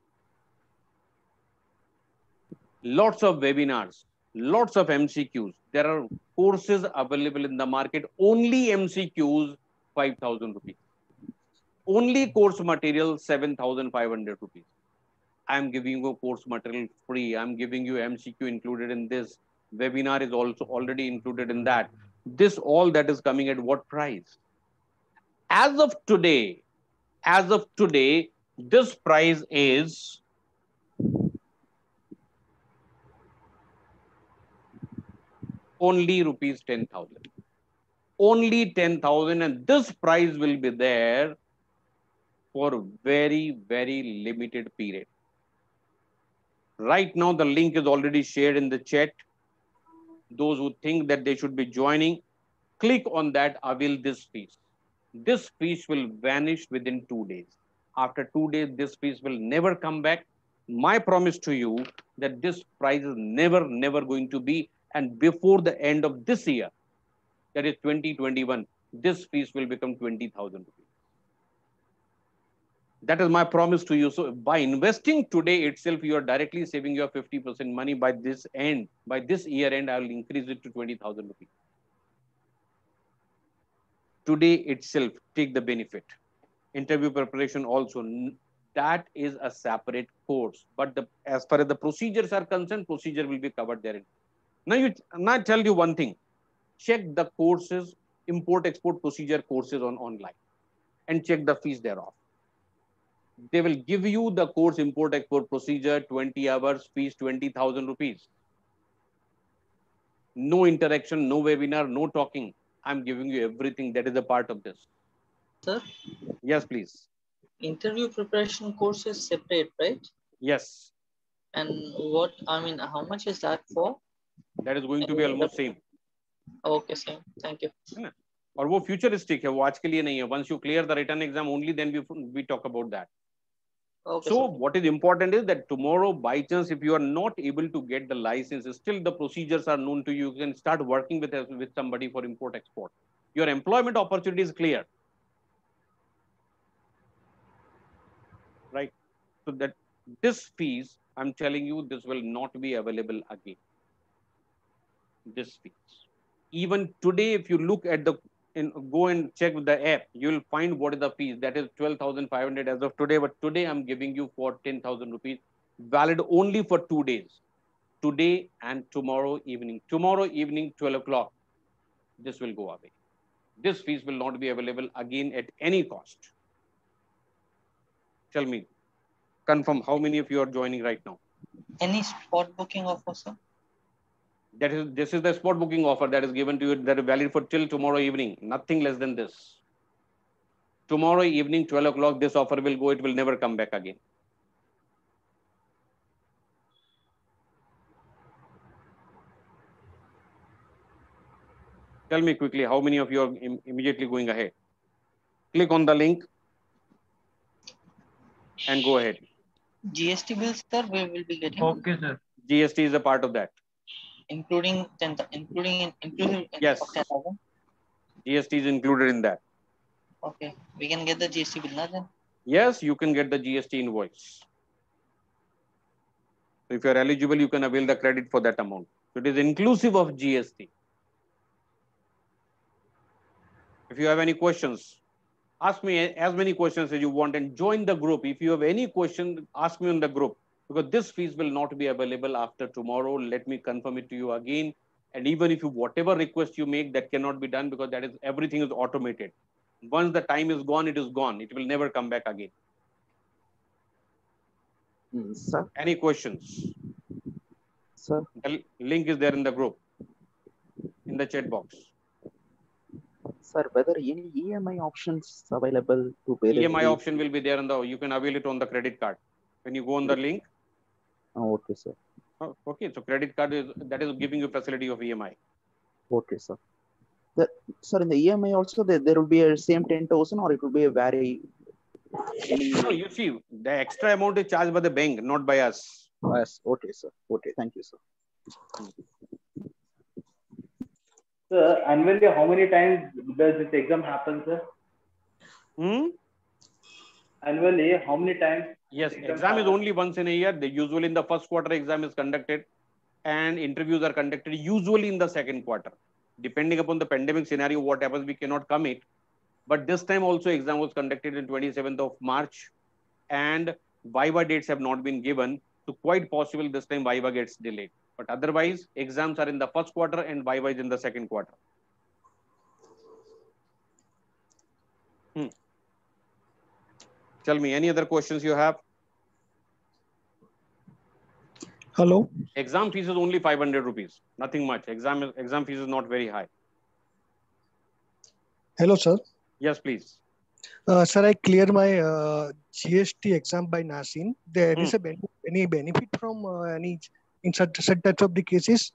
lots of webinars, lots of MCQs. There are courses available in the market. Only MCQs, 5,000 rupees. Only course material, 7,500 rupees. I'm giving you course material free. I'm giving you MCQ included in this. Webinar is also already included in that. This all that is coming at what price? As of today, this price is only rupees 10,000. Only 10,000, and this price will be there for very, very limited period. Right now, the link is already shared in the chat. Those who think that they should be joining, click on that, avail this fees. This fees will vanish within 2 days. After 2 days, this fees will never come back. My promise to you that this price is never going to be, and before the end of this year, that is 2021, this fees will become 20,000 rupees. That is my promise to you. So by investing today itself, you are directly saving your 50% money. By this year end, I will increase it to 20,000 rupees. Today itself, take the benefit. Interview preparation also, that is a separate course. But as far as the procedures are concerned, procedure will be covered therein. Now I tell you one thing. Check the courses, import-export procedure courses online, and check the fees thereof. They will give you the course import-export procedure, 20 hours, fees 20,000 rupees. No interaction, no webinar, no talking. I'm giving you everything that is a part of this. Sir? Yes, please. Interview preparation course is separate, right? Yes. And how much is that for? That is going to be almost same. Okay, same. Thank you. और वो futuristic है, वो आज के लिए नहीं है. Once you clear the written exam, only then we talk about that. Okay, so what is important is that tomorrow, by chance, if you are not able to get the license, still the procedures are known to you. You can start working with somebody for import-export. Your employment opportunity is clear. Right? So that this fees, I'm telling you, this will not be available again. This fees. Even today, if you look at go and check the app, you will find what is the fees. That is 12,500 as of today. But today I'm giving you for 10,000 rupees, valid only for 2 days. Today and tomorrow evening. Tomorrow evening, 12 o'clock, this will go away. This fees will not be available again at any cost. Tell me, confirm how many of you are joining right now? Any spot booking offer, sir? This is the spot booking offer that is given to you, that is valid for till tomorrow evening, nothing less than this. Tomorrow evening, 12 o'clock, this offer will go, it will never come back again. Tell me quickly, how many of you are immediately going ahead? Click on the link and go ahead. GST bills, sir, we will be getting. Okay, sir. GST is a part of that. Including 10,000. Yes. 10,000. GST is included in that. Okay, we can get the GST bill now then. Yes, you can get the GST invoice. So if you are eligible, you can avail the credit for that amount. So it is inclusive of GST. If you have any questions, ask me as many questions as you want and join the group. If you have any question, ask me in the group. Because this fees will not be available after tomorrow. Let me confirm it to you again. And even if whatever request you make, that cannot be done because that is everything is automated. Once the time is gone, it is gone. It will never come back again. Sir? Any questions? Sir? The link is there in the group, in the chat box. Sir, whether any EMI options available to pay? EMI option will be there, you can avail it on the credit card. When you go on the link. Oh, okay, sir. Oh, okay, so credit card is giving you facility of EMI. Okay, sir. Sir, in the EMI also there will be a same 10,000, or it will be a vary. No, you see, the extra amount is charged by the bank, not by us. Yes. Okay, sir. Okay, thank you, sir. Sir, annually, how many times does this exam happen, sir? Annually, how many times? Yes, exam is only once in a year. Usually in the first quarter, exam is conducted, and interviews are conducted usually in the second quarter. Depending upon the pandemic scenario, what happens, we cannot commit. But this time also, exam was conducted in 27th of March, and Viva dates have not been given. So quite possible this time Viva gets delayed. But otherwise, exams are in the first quarter and Viva is in the second quarter. Tell me, any other questions you have? Hello. Exam fees is only 500 rupees. Nothing much. Exam fees is not very high. Hello, sir. Yes, please. Sir, I cleared my GST exam by NASIN. There is any benefit from any in such types of the cases?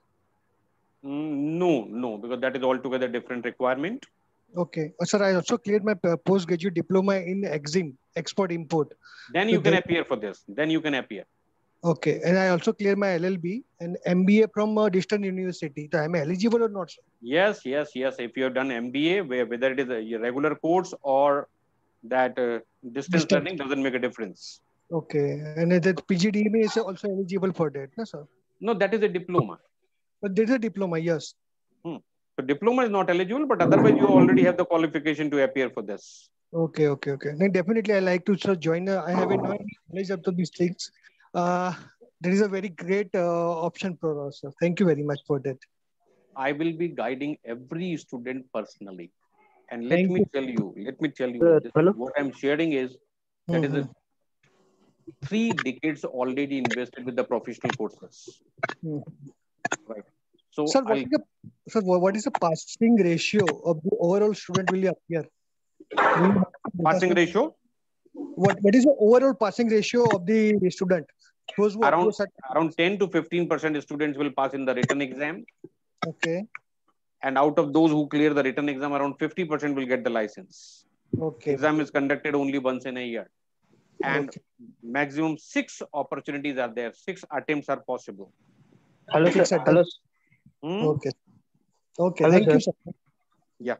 No, because that is altogether different requirement. Okay. Sir, I also cleared my postgraduate diploma in EXIM, export import. Then you can appear for this. Then you can appear. Okay. And I also cleared my LLB and MBA from a distant university. So am I eligible or not, sir? Yes. If you have done MBA, whether it is a regular course or that distance learning, doesn't make a difference. Okay. And that PGDM is also eligible for that, no, sir? No, that is a diploma. But there is a diploma, yes. So diploma is not eligible, but otherwise you already have the qualification to appear for this. Okay. Then definitely I like to join. I have no knowledge of these things. There is a very great option for us, sir. Thank you very much for that. I will be guiding every student personally. And let me tell you, what I'm sharing is that is 3 decades already invested with the professional courses. Right. So, sir, what is the passing ratio of the overall student will appear? Passing ratio? What is the overall passing ratio of the student? Around 10 to 15% students will pass in the written exam. Okay. And out of those who clear the written exam, around 50% will get the license. Okay. Exam is conducted only once in a year. And maximum 6 opportunities are there. 6 attempts are possible. Hello, sir. Hello. Okay. Hello, thank you, sir. Yeah.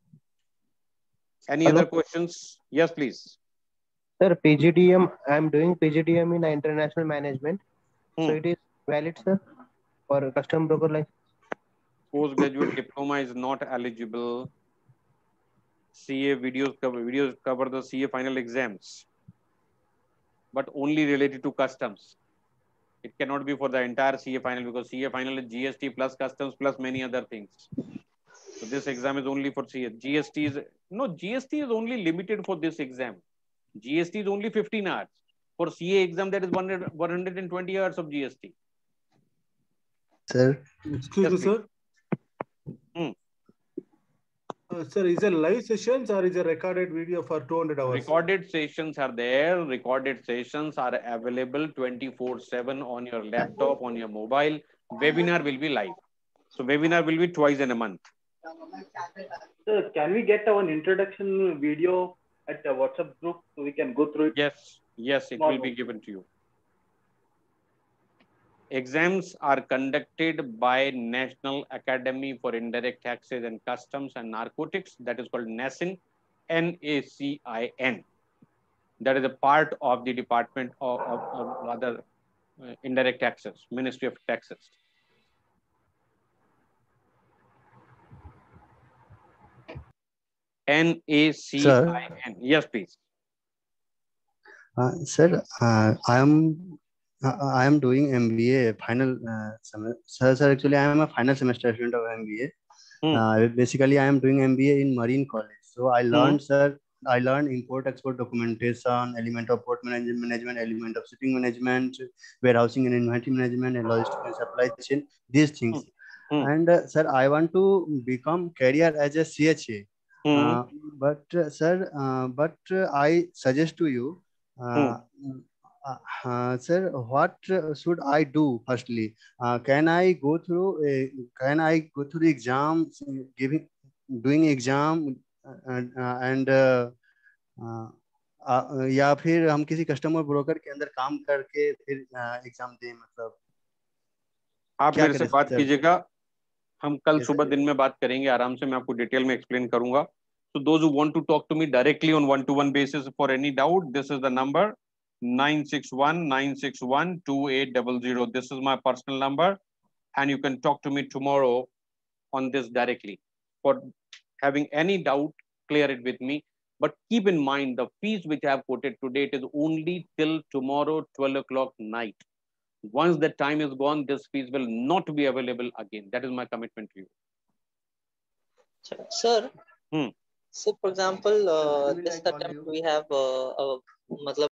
Any other questions? Yes, please. Sir, PGDM, I'm doing PGDM in international management. So it is valid, sir, for custom broker license? Postgraduate diploma is not eligible. CA videos cover the CA final exams, but only related to customs. It cannot be for the entire CA final because CA final is GST plus customs plus many other things. So this exam is only for CA. GST is only limited for this exam. GST is only 15 hours. For CA exam, that is 120 hours of GST. Sir. Excuse me, sir. Sir, is it live sessions or is it recorded video for 200 hours? Recorded sessions are there. Recorded sessions are available 24/7 on your laptop, on your mobile. Webinar will be live. So webinar will be twice in a month. Sir, can we get our introduction video at the WhatsApp group so we can go through it? Yes, it will be given to you. Exams are conducted by National Academy for Indirect Taxes and Customs and Narcotics. That is called NACIN, NACIN. That is a part of the Department of Indirect Taxes, Ministry of Taxes. NACIN. Yes, please. Sir, I am doing MBA final semester. Sir, actually, I am a final semester student of MBA. Basically, I am doing MBA in Marine College. So I learned, sir, I learned import-export documentation, element of port management, element of shipping management, warehousing and inventory management, and logistics and supply chain, these things. And sir, I want to become career as a CHA. But I suggest to you, Sir, what should I do? Firstly, can I go through the exam, doing exam, and या फिर हम किसी customer broker के अंदर काम करके फिर exam दें, मतलब आप मेरे से बात कीजिएगा, हम कल सुबह दिन में बात करेंगे आराम से, मैं आपको डिटेल में एक्सप्लेन करूंगा. So those who want to talk to me directly on one-to-one basis for any doubt, this is the number 961-961-2800. This is my personal number, and you can talk to me tomorrow on this directly. For having any doubt, clear it with me. But keep in mind, the fees which I have quoted today, it is only till tomorrow 12 o'clock night. Once the time is gone, this fees will not be available again. That is my commitment to you. Sir, so for example, this attempt we have